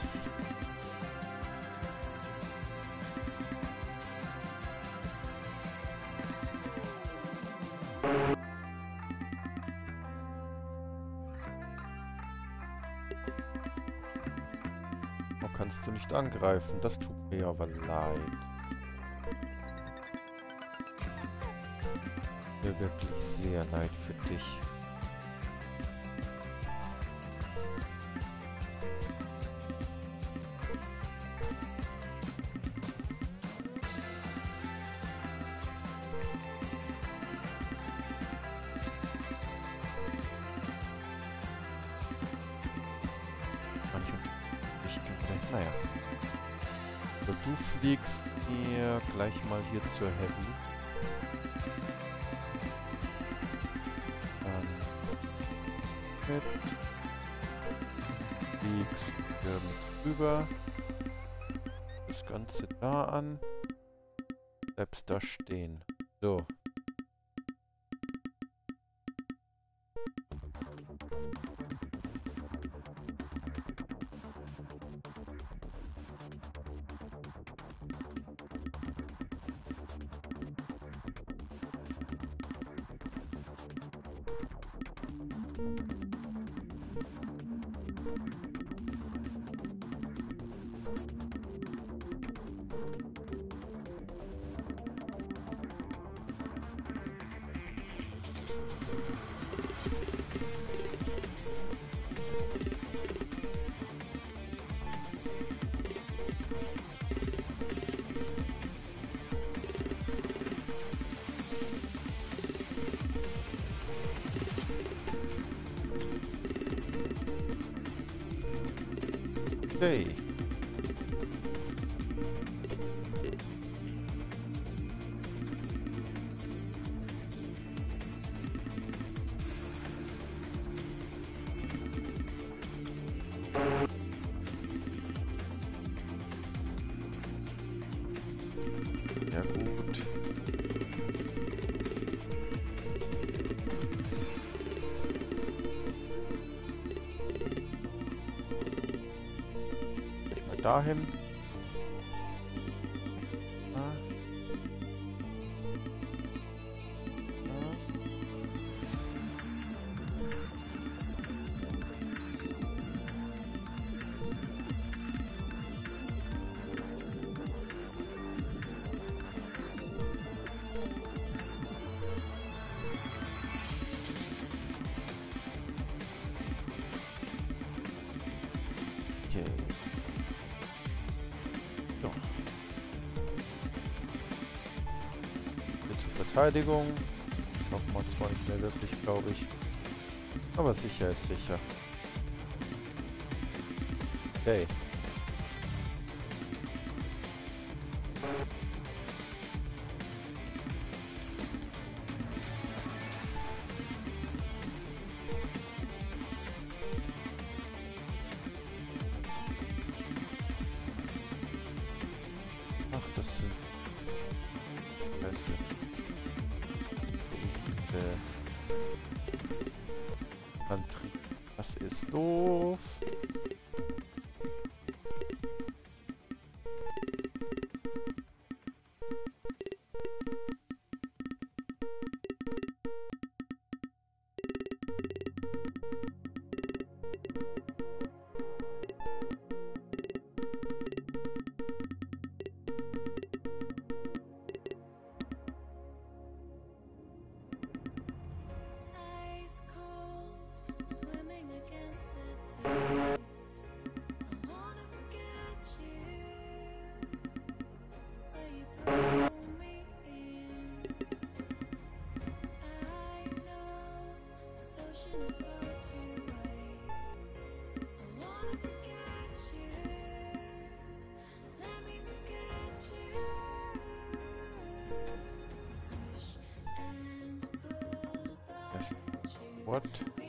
Kannst du nicht angreifen, das tut mir aber leid. Mir wirklich sehr leid für dich. Naja. So, du fliegst mir gleich mal hier zur Heavy. Dann mit. Fliegst hier mit rüber. Das Ganze da an. Bleibst da stehen. So. Okay. Ja gut. Dahin. Ah. Ah. Verteidigung. Braucht man zwar nicht mehr wirklich, glaube ich. Aber sicher ist sicher. Okay. Ach, das sind Pässe. Antrieb. Das ist doof. Ice cold, swimming against the tide. I wanna forget you, but you pull me in. I know this ocean is far too wide. I wanna forget you. Let me forget you. Push and pull, Yes. but you What?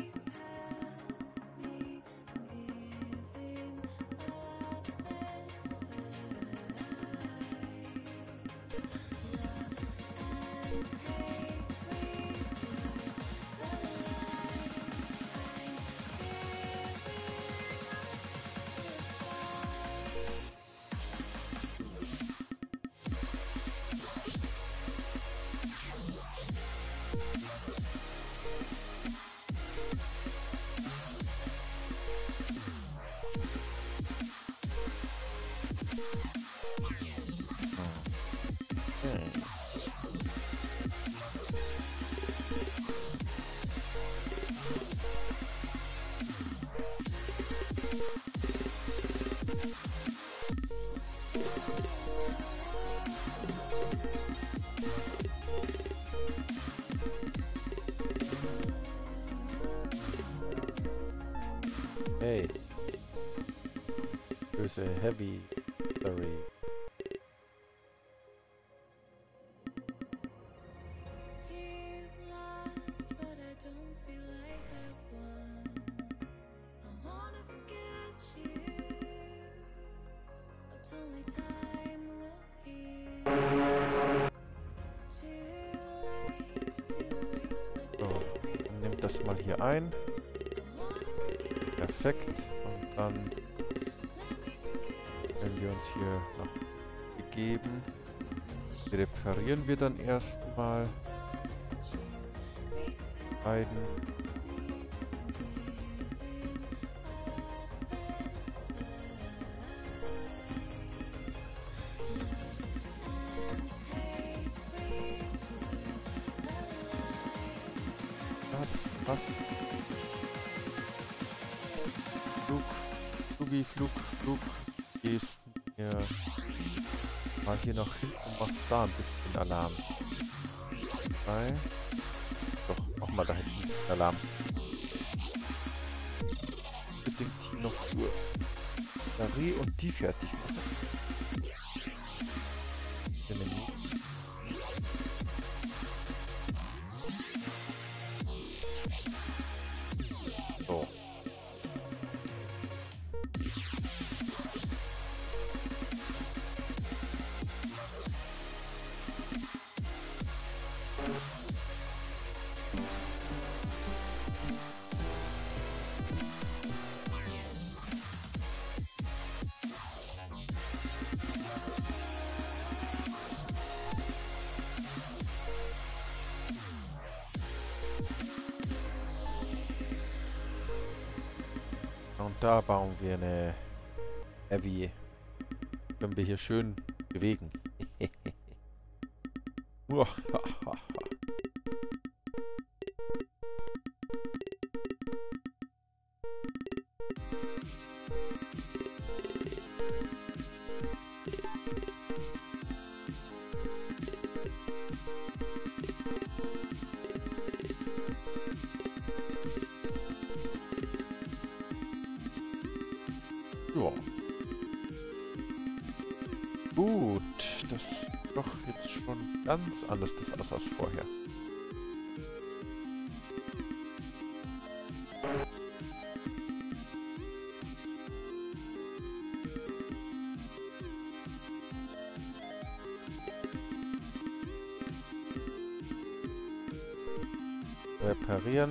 Okay. Hey. There's a heavy battery. You've lost, but I don't feel like I've won. I wanna forget you, but only time will heal. Too late to erase the So, day we've dann nimmt das mal hier ein. I wanna forget Perfekt. Und dann werden wir uns hier noch gegeben. Reparieren wir dann erstmal beiden. Was? Flug. Gehst mir mal hier nach hinten und machst da ein bisschen Alarm. 3. Doch, mach mal da hinten ein bisschen Alarm. Unbedingt hier noch zur Batterie und die fertig machen. 4 Minuten. So. Und da bauen wir eine Heavy. Können wir hier schön bewegen. Ja. Gut, das ist doch jetzt schon ganz anders das alles als vorher. Reparieren.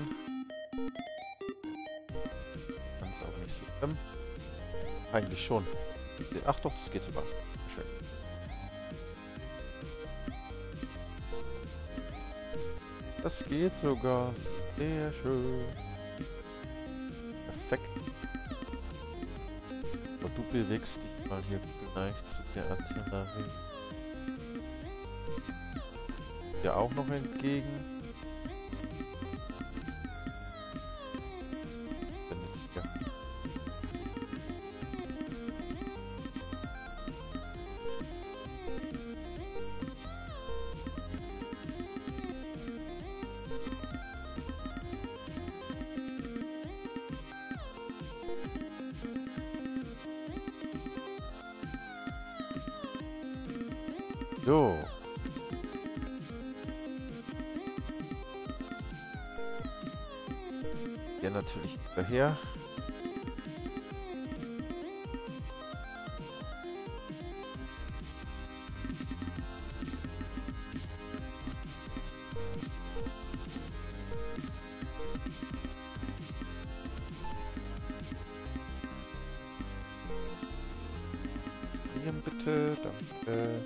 Ganz auch nicht so schlimm. Eigentlich schon. Ach doch, das geht sogar. Schön. Das geht sogar. Sehr schön. Perfekt. Und du bewegst dich mal hier geneigt zu der Artillerie. Dir auch noch entgegen. Bin nicht sicher. So. Der natürlich daher. Hier bitte, danke.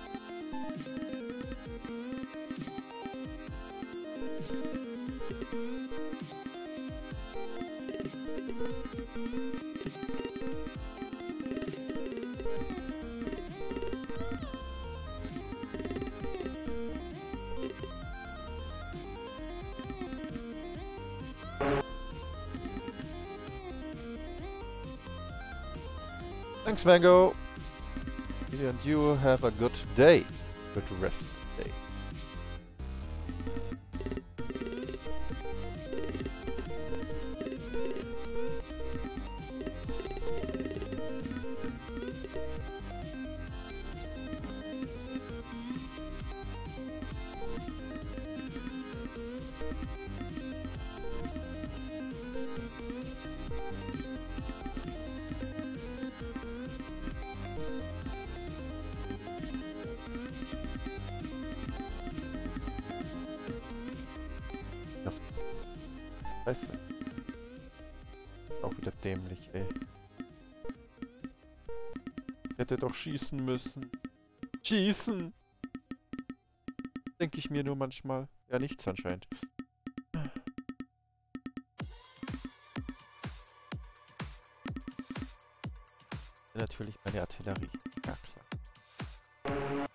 Thanks, Mango. And you have a good day. Good rest day. Scheiße. Auch wieder dämlich, ey. Ich hätte doch schießen müssen. Schießen! Denke ich mir nur manchmal. Ja, nichts anscheinend. Natürlich meine Artillerie. Ja, klar.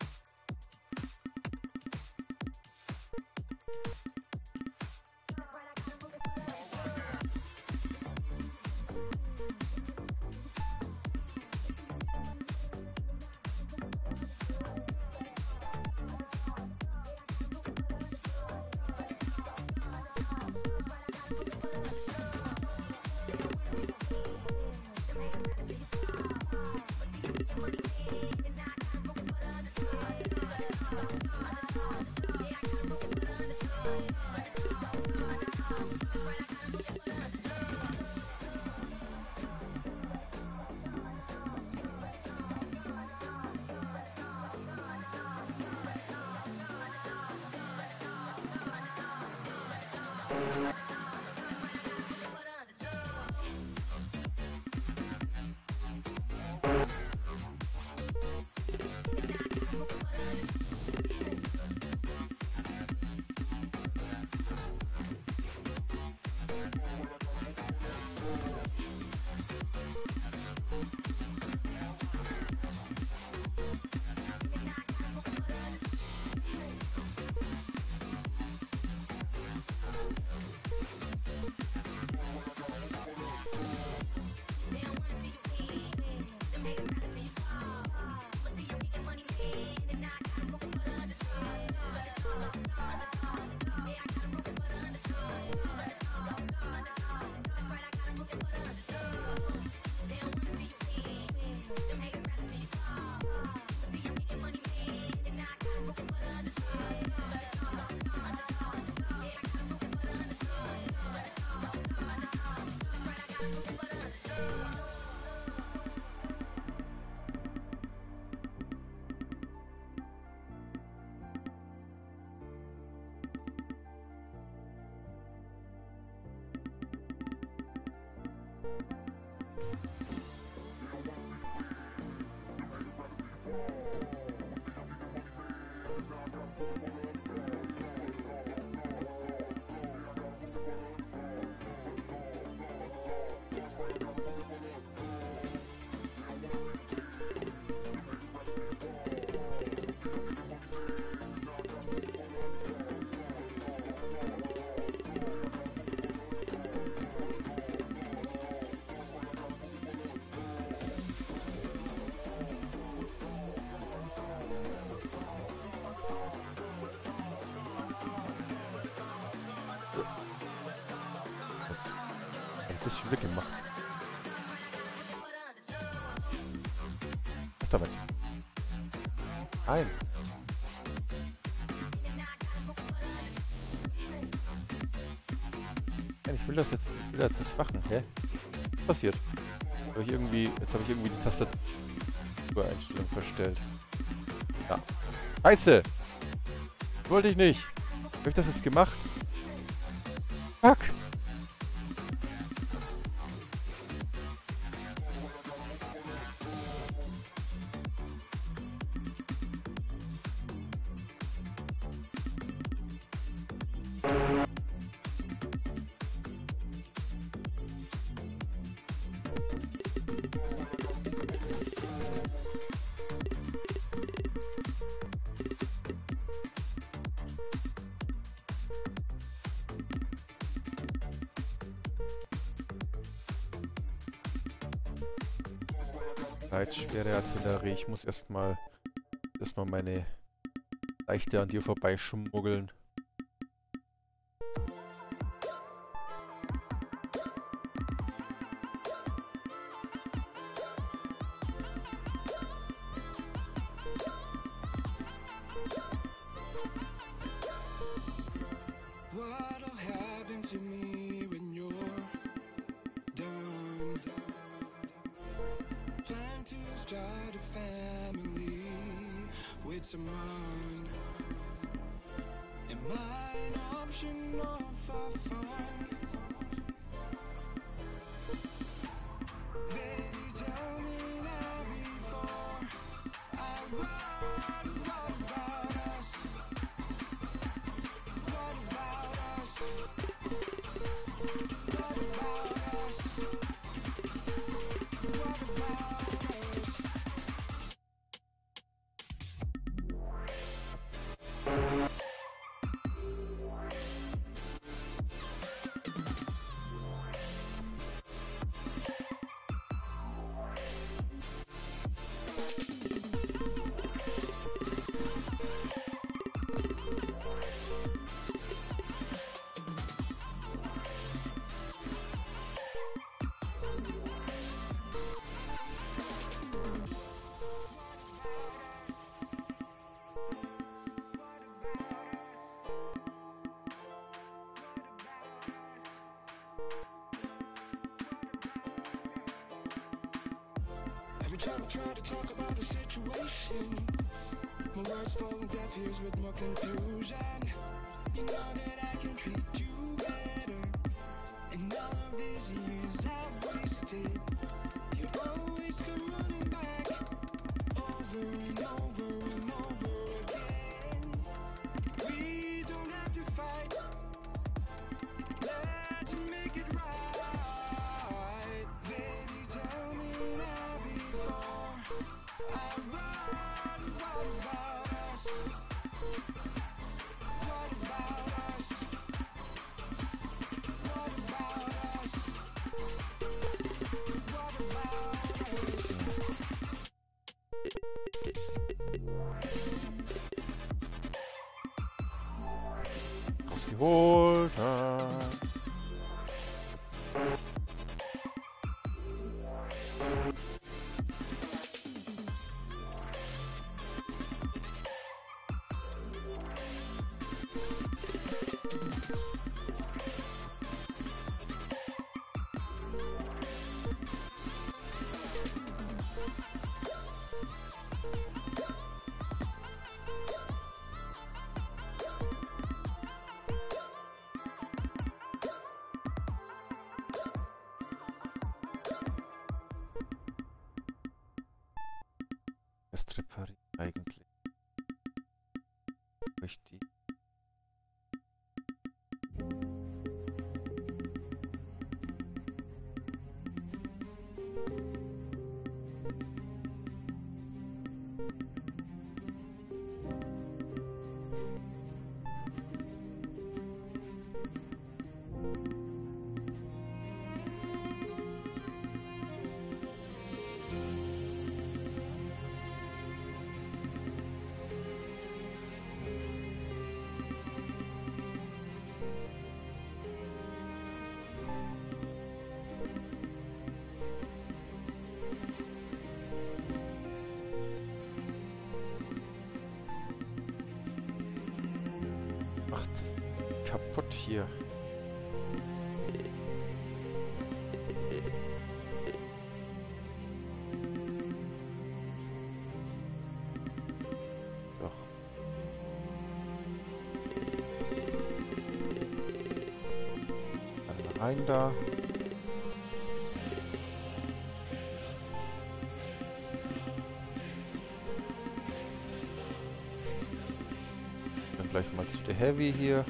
Das schon weggemacht. Was damit? Nein. Nein, ich will das jetzt nicht machen. Hä? Was passiert? Jetzt habe ich irgendwie die Tastatureinstellung verstellt. Ja. Scheiße! Wollte ich nicht. Habe ich das jetzt gemacht? Fuck! Schwere Artillerie. Ich muss erstmal meine leichte an dir vorbeischmuggeln. What'll happen to me when you're done? Plan to start a family with someone. Am I an option or far from? Baby, tell me now before I run. What about us? What about us? What about us? What about us? Every time I try to talk about the situation, my words fall on deaf ears with more confusion. You know that I can treat you better, and all of these years I've wasted. You always come running back over and over and over again. We don't have to fight. Let's make it right. Baby, tell me now before I run. What about us? What about us? What about us? What about us? Rausgeholt. Ah. Was reparieren eigentlich? Ich die macht kaputt hier. Doch. Dann rein da. Dann gleich mal zu der Heavy hier.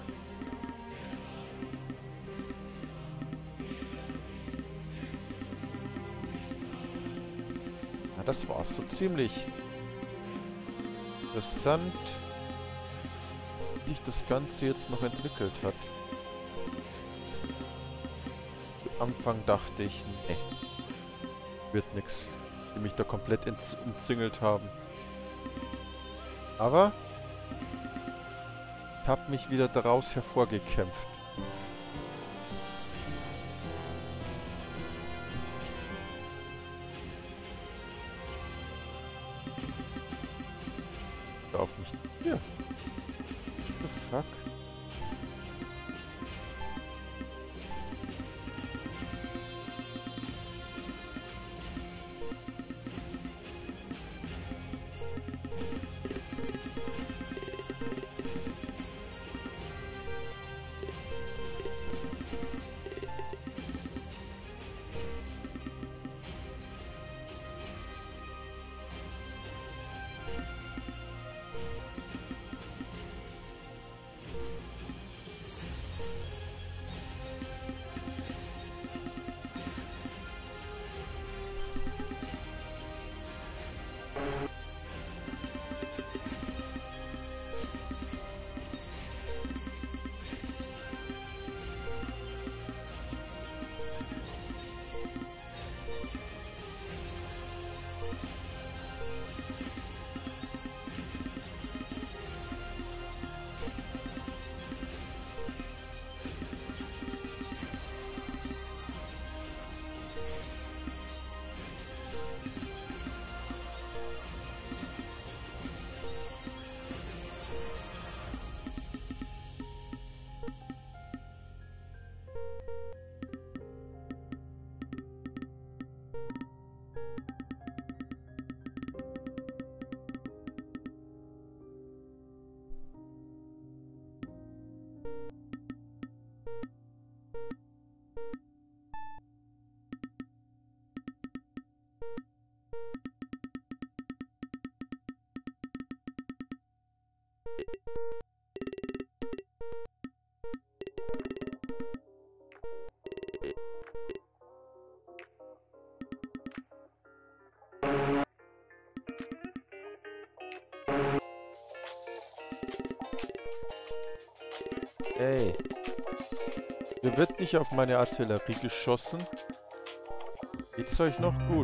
Ja, das war's so ziemlich. Interessant, wie sich das Ganze jetzt noch entwickelt hat. Am Anfang dachte ich, nee, wird nix, die mich da komplett umzingelt haben. Aber ich habe mich wieder daraus hervorgekämpft. Auf mich. Hier. What the fuck? Ey. Hier wird nicht auf meine Artillerie geschossen. Geht's euch noch gut?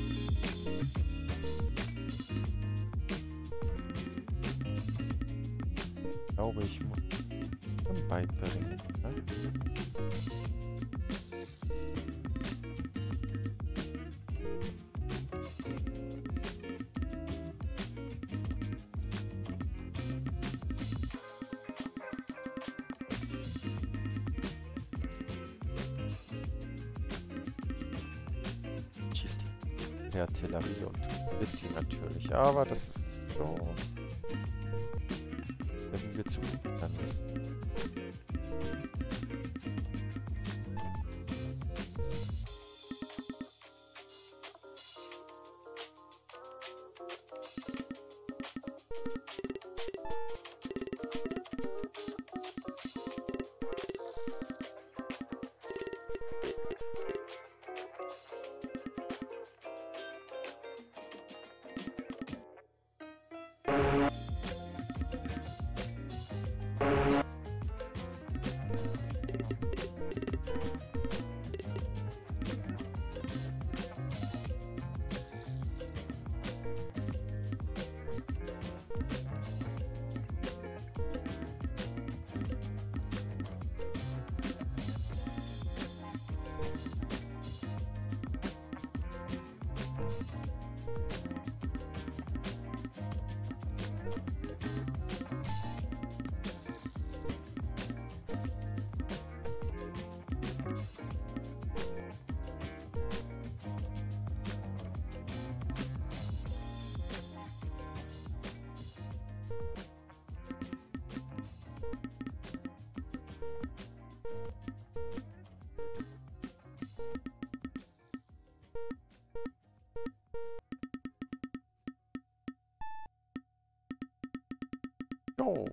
Ich glaube, ich muss dann beibringen. Ne? Per Artillerie und Witty natürlich, aber das ist so, wenn wir zu dann müssen. Jo.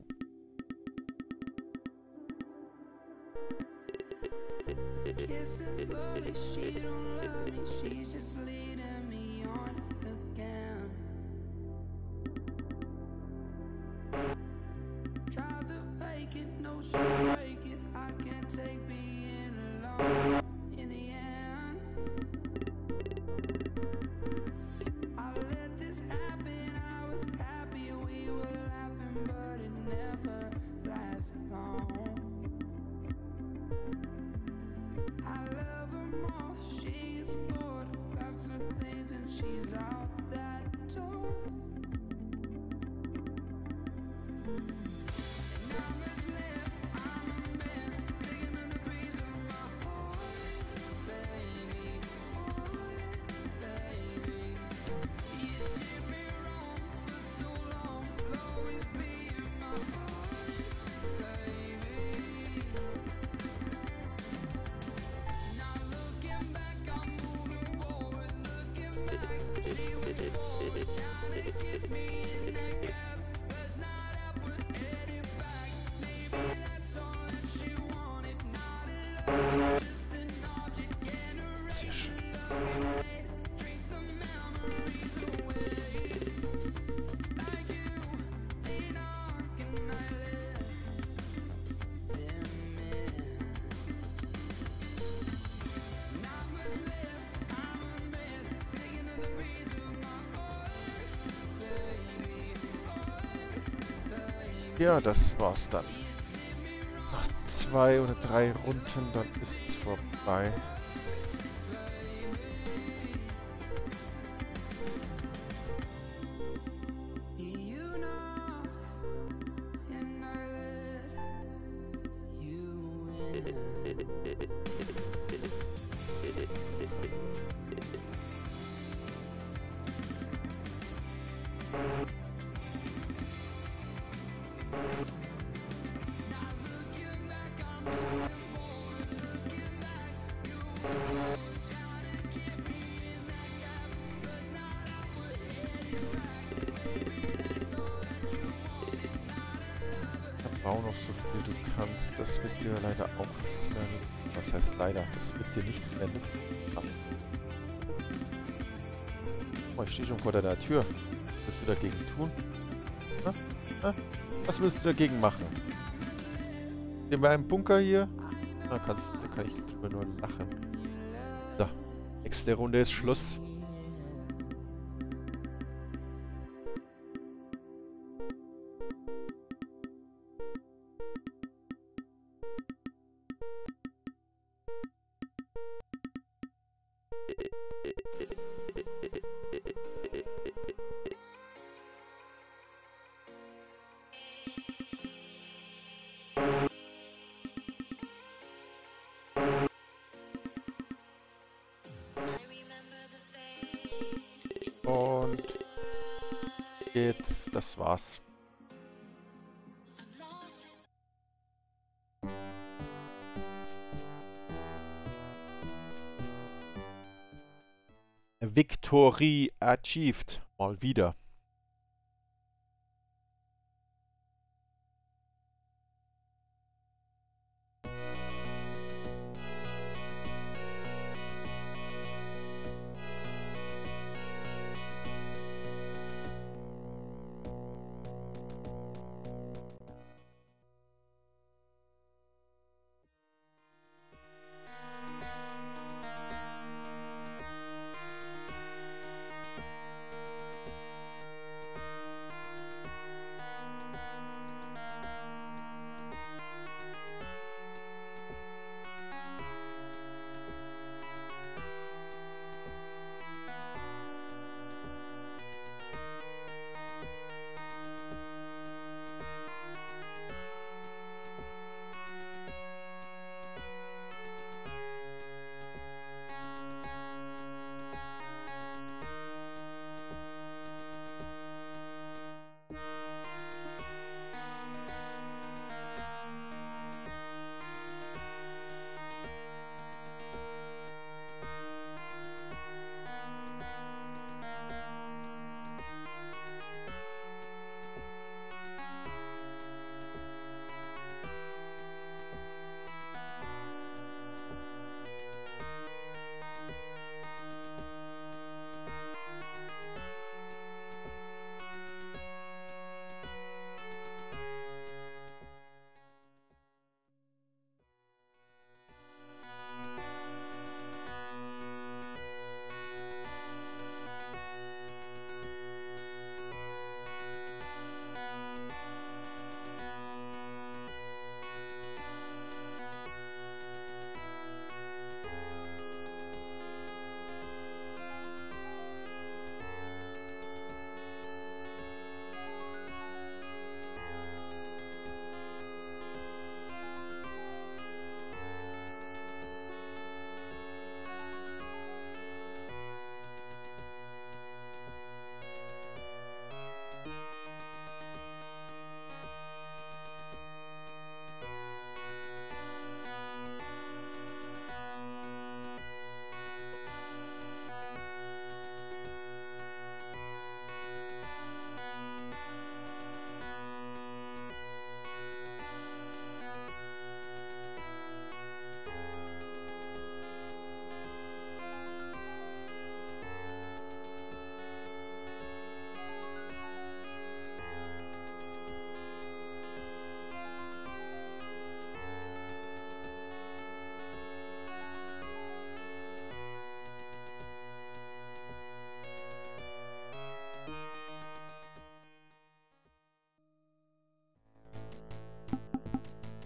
Kissing slowly, she don't love me, she's just leading me on again. Tries to fake it, no, she break it. I can't take being alone in the end. I let this happen, I was happy we were laughing, but it never lasted long. I love her more, she is bored about some things and she's out that door. And I'm as left, I'm a mess, digging in the breeze of my heart, baby, baby. You did me wrong for so long, will always be in my heart, baby. Now looking back, I'm moving forward. Looking back, she was forward, trying to get me in that gap. Let's not up, we're headed back. Maybe that's all that she wanted. Not a love, just an object. Generation looking late. Drink the memories away. Like you, lean on, can I let them in? Ja, das war's dann. Noch 2 oder 3 Runden, dann ist es vorbei. You knock and I let you in. Bau noch so viel du kannst. Das wird dir leider auch nichts mehr nützen. Was heißt leider? Das wird dir nichts mehr nützen. Ah. Oh, ich stehe schon vor deiner Tür. Was willst du dagegen tun? Na? Na? Was willst du dagegen machen? Gehen wir einen Bunker hier? Da kann ich drüber nur lachen. So, nächste Runde ist Schluss. Und jetzt, das war's. Victory achieved. Mal wieder.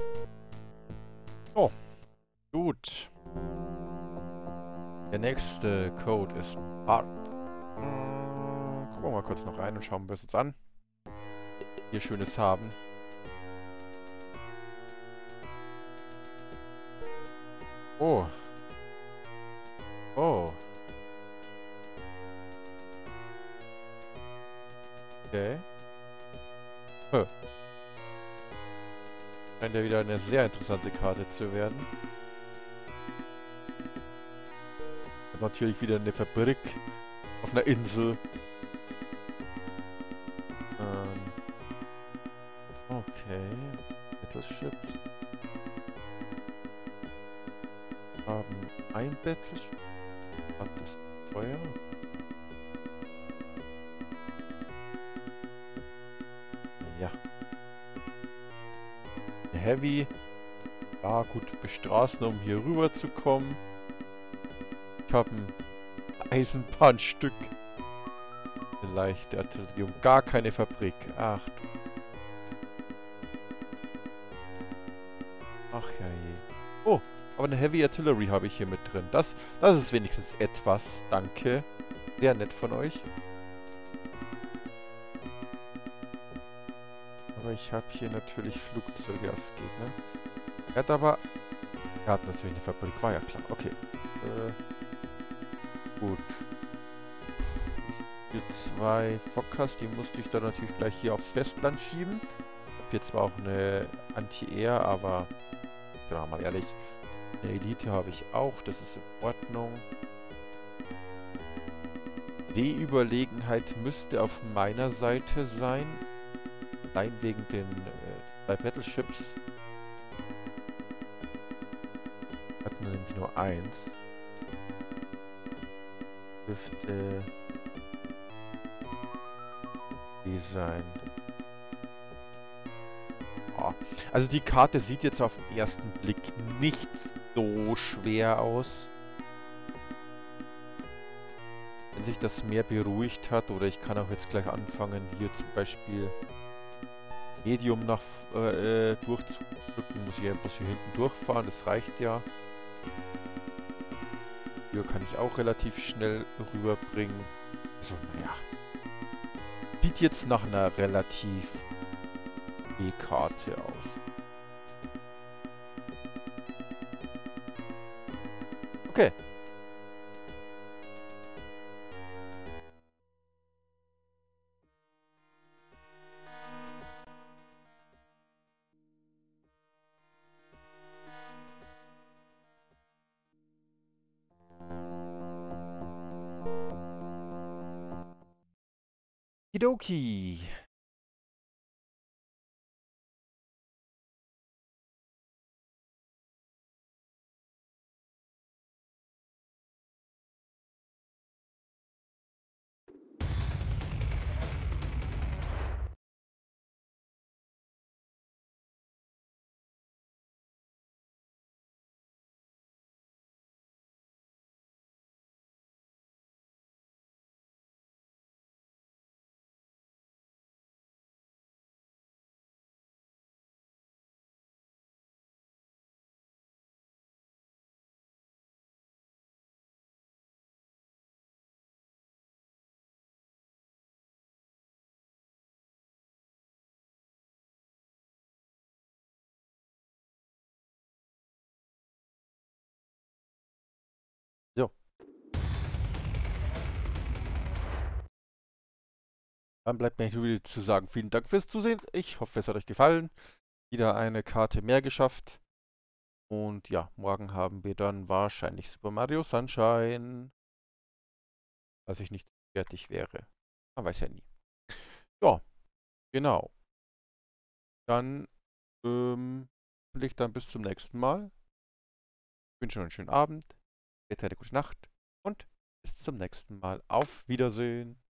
Oh, gut. Der nächste Code ist Hard. Gucken wir mal kurz noch rein und schauen wir es uns an. Hier Schönes haben. Oh. Oh. Okay. Huh. Scheint ja wieder eine sehr interessante Karte zu werden. Und natürlich wieder eine Fabrik auf einer Insel. Okay. Battleships. Haben ein Battleship. Hat das Feuer? Ja. Heavy. Ja gut, bestraßen, um hier rüber zu kommen. Ich habe ein Eisenbahnstück. Vielleicht der Artillerie und gar keine Fabrik. Ach du. Ach ja je. Oh, aber eine Heavy Artillery habe ich hier mit drin. Das ist wenigstens etwas. Danke. Sehr nett von euch. Aber ich habe hier natürlich Flugzeuge als Gegner. Er hat natürlich eine Fabrik, war ja klar. Okay. Gut. Hier 2 Fokkers, die musste ich dann natürlich gleich hier aufs Festland schieben. Ich habe hier zwar auch eine Anti-Air, aber sagen wir mal ehrlich, eine Elite habe ich auch, das ist in Ordnung. Die Überlegenheit müsste auf meiner Seite sein. Allein wegen den 2 Battleships. Hatten wir nämlich nur 1. Dürfte die sein. Oh. Also die Karte sieht jetzt auf den ersten Blick nicht so schwer aus. Wenn sich das mehr beruhigt hat, oder ich kann auch jetzt gleich anfangen, hier zum Beispiel Medium nach durchzudrücken, muss ich einfach hier hinten durchfahren, das reicht ja. Hier kann ich auch relativ schnell rüberbringen. Also, naja. Sieht jetzt nach einer relativ E-Karte aus. Okay. Kidoki. So. Dann bleibt mir nur wieder zu sagen, vielen Dank fürs Zusehen. Ich hoffe, es hat euch gefallen. Wieder eine Karte mehr geschafft. Und ja, morgen haben wir dann wahrscheinlich Super Mario Sunshine. Falls ich nicht fertig wäre. Man weiß ja nie. Ja, genau. Dann, hoffentlich dann bis zum nächsten Mal. Ich wünsche euch einen schönen Abend. Jetzt eine gute Nacht. Und bis zum nächsten Mal. Auf Wiedersehen.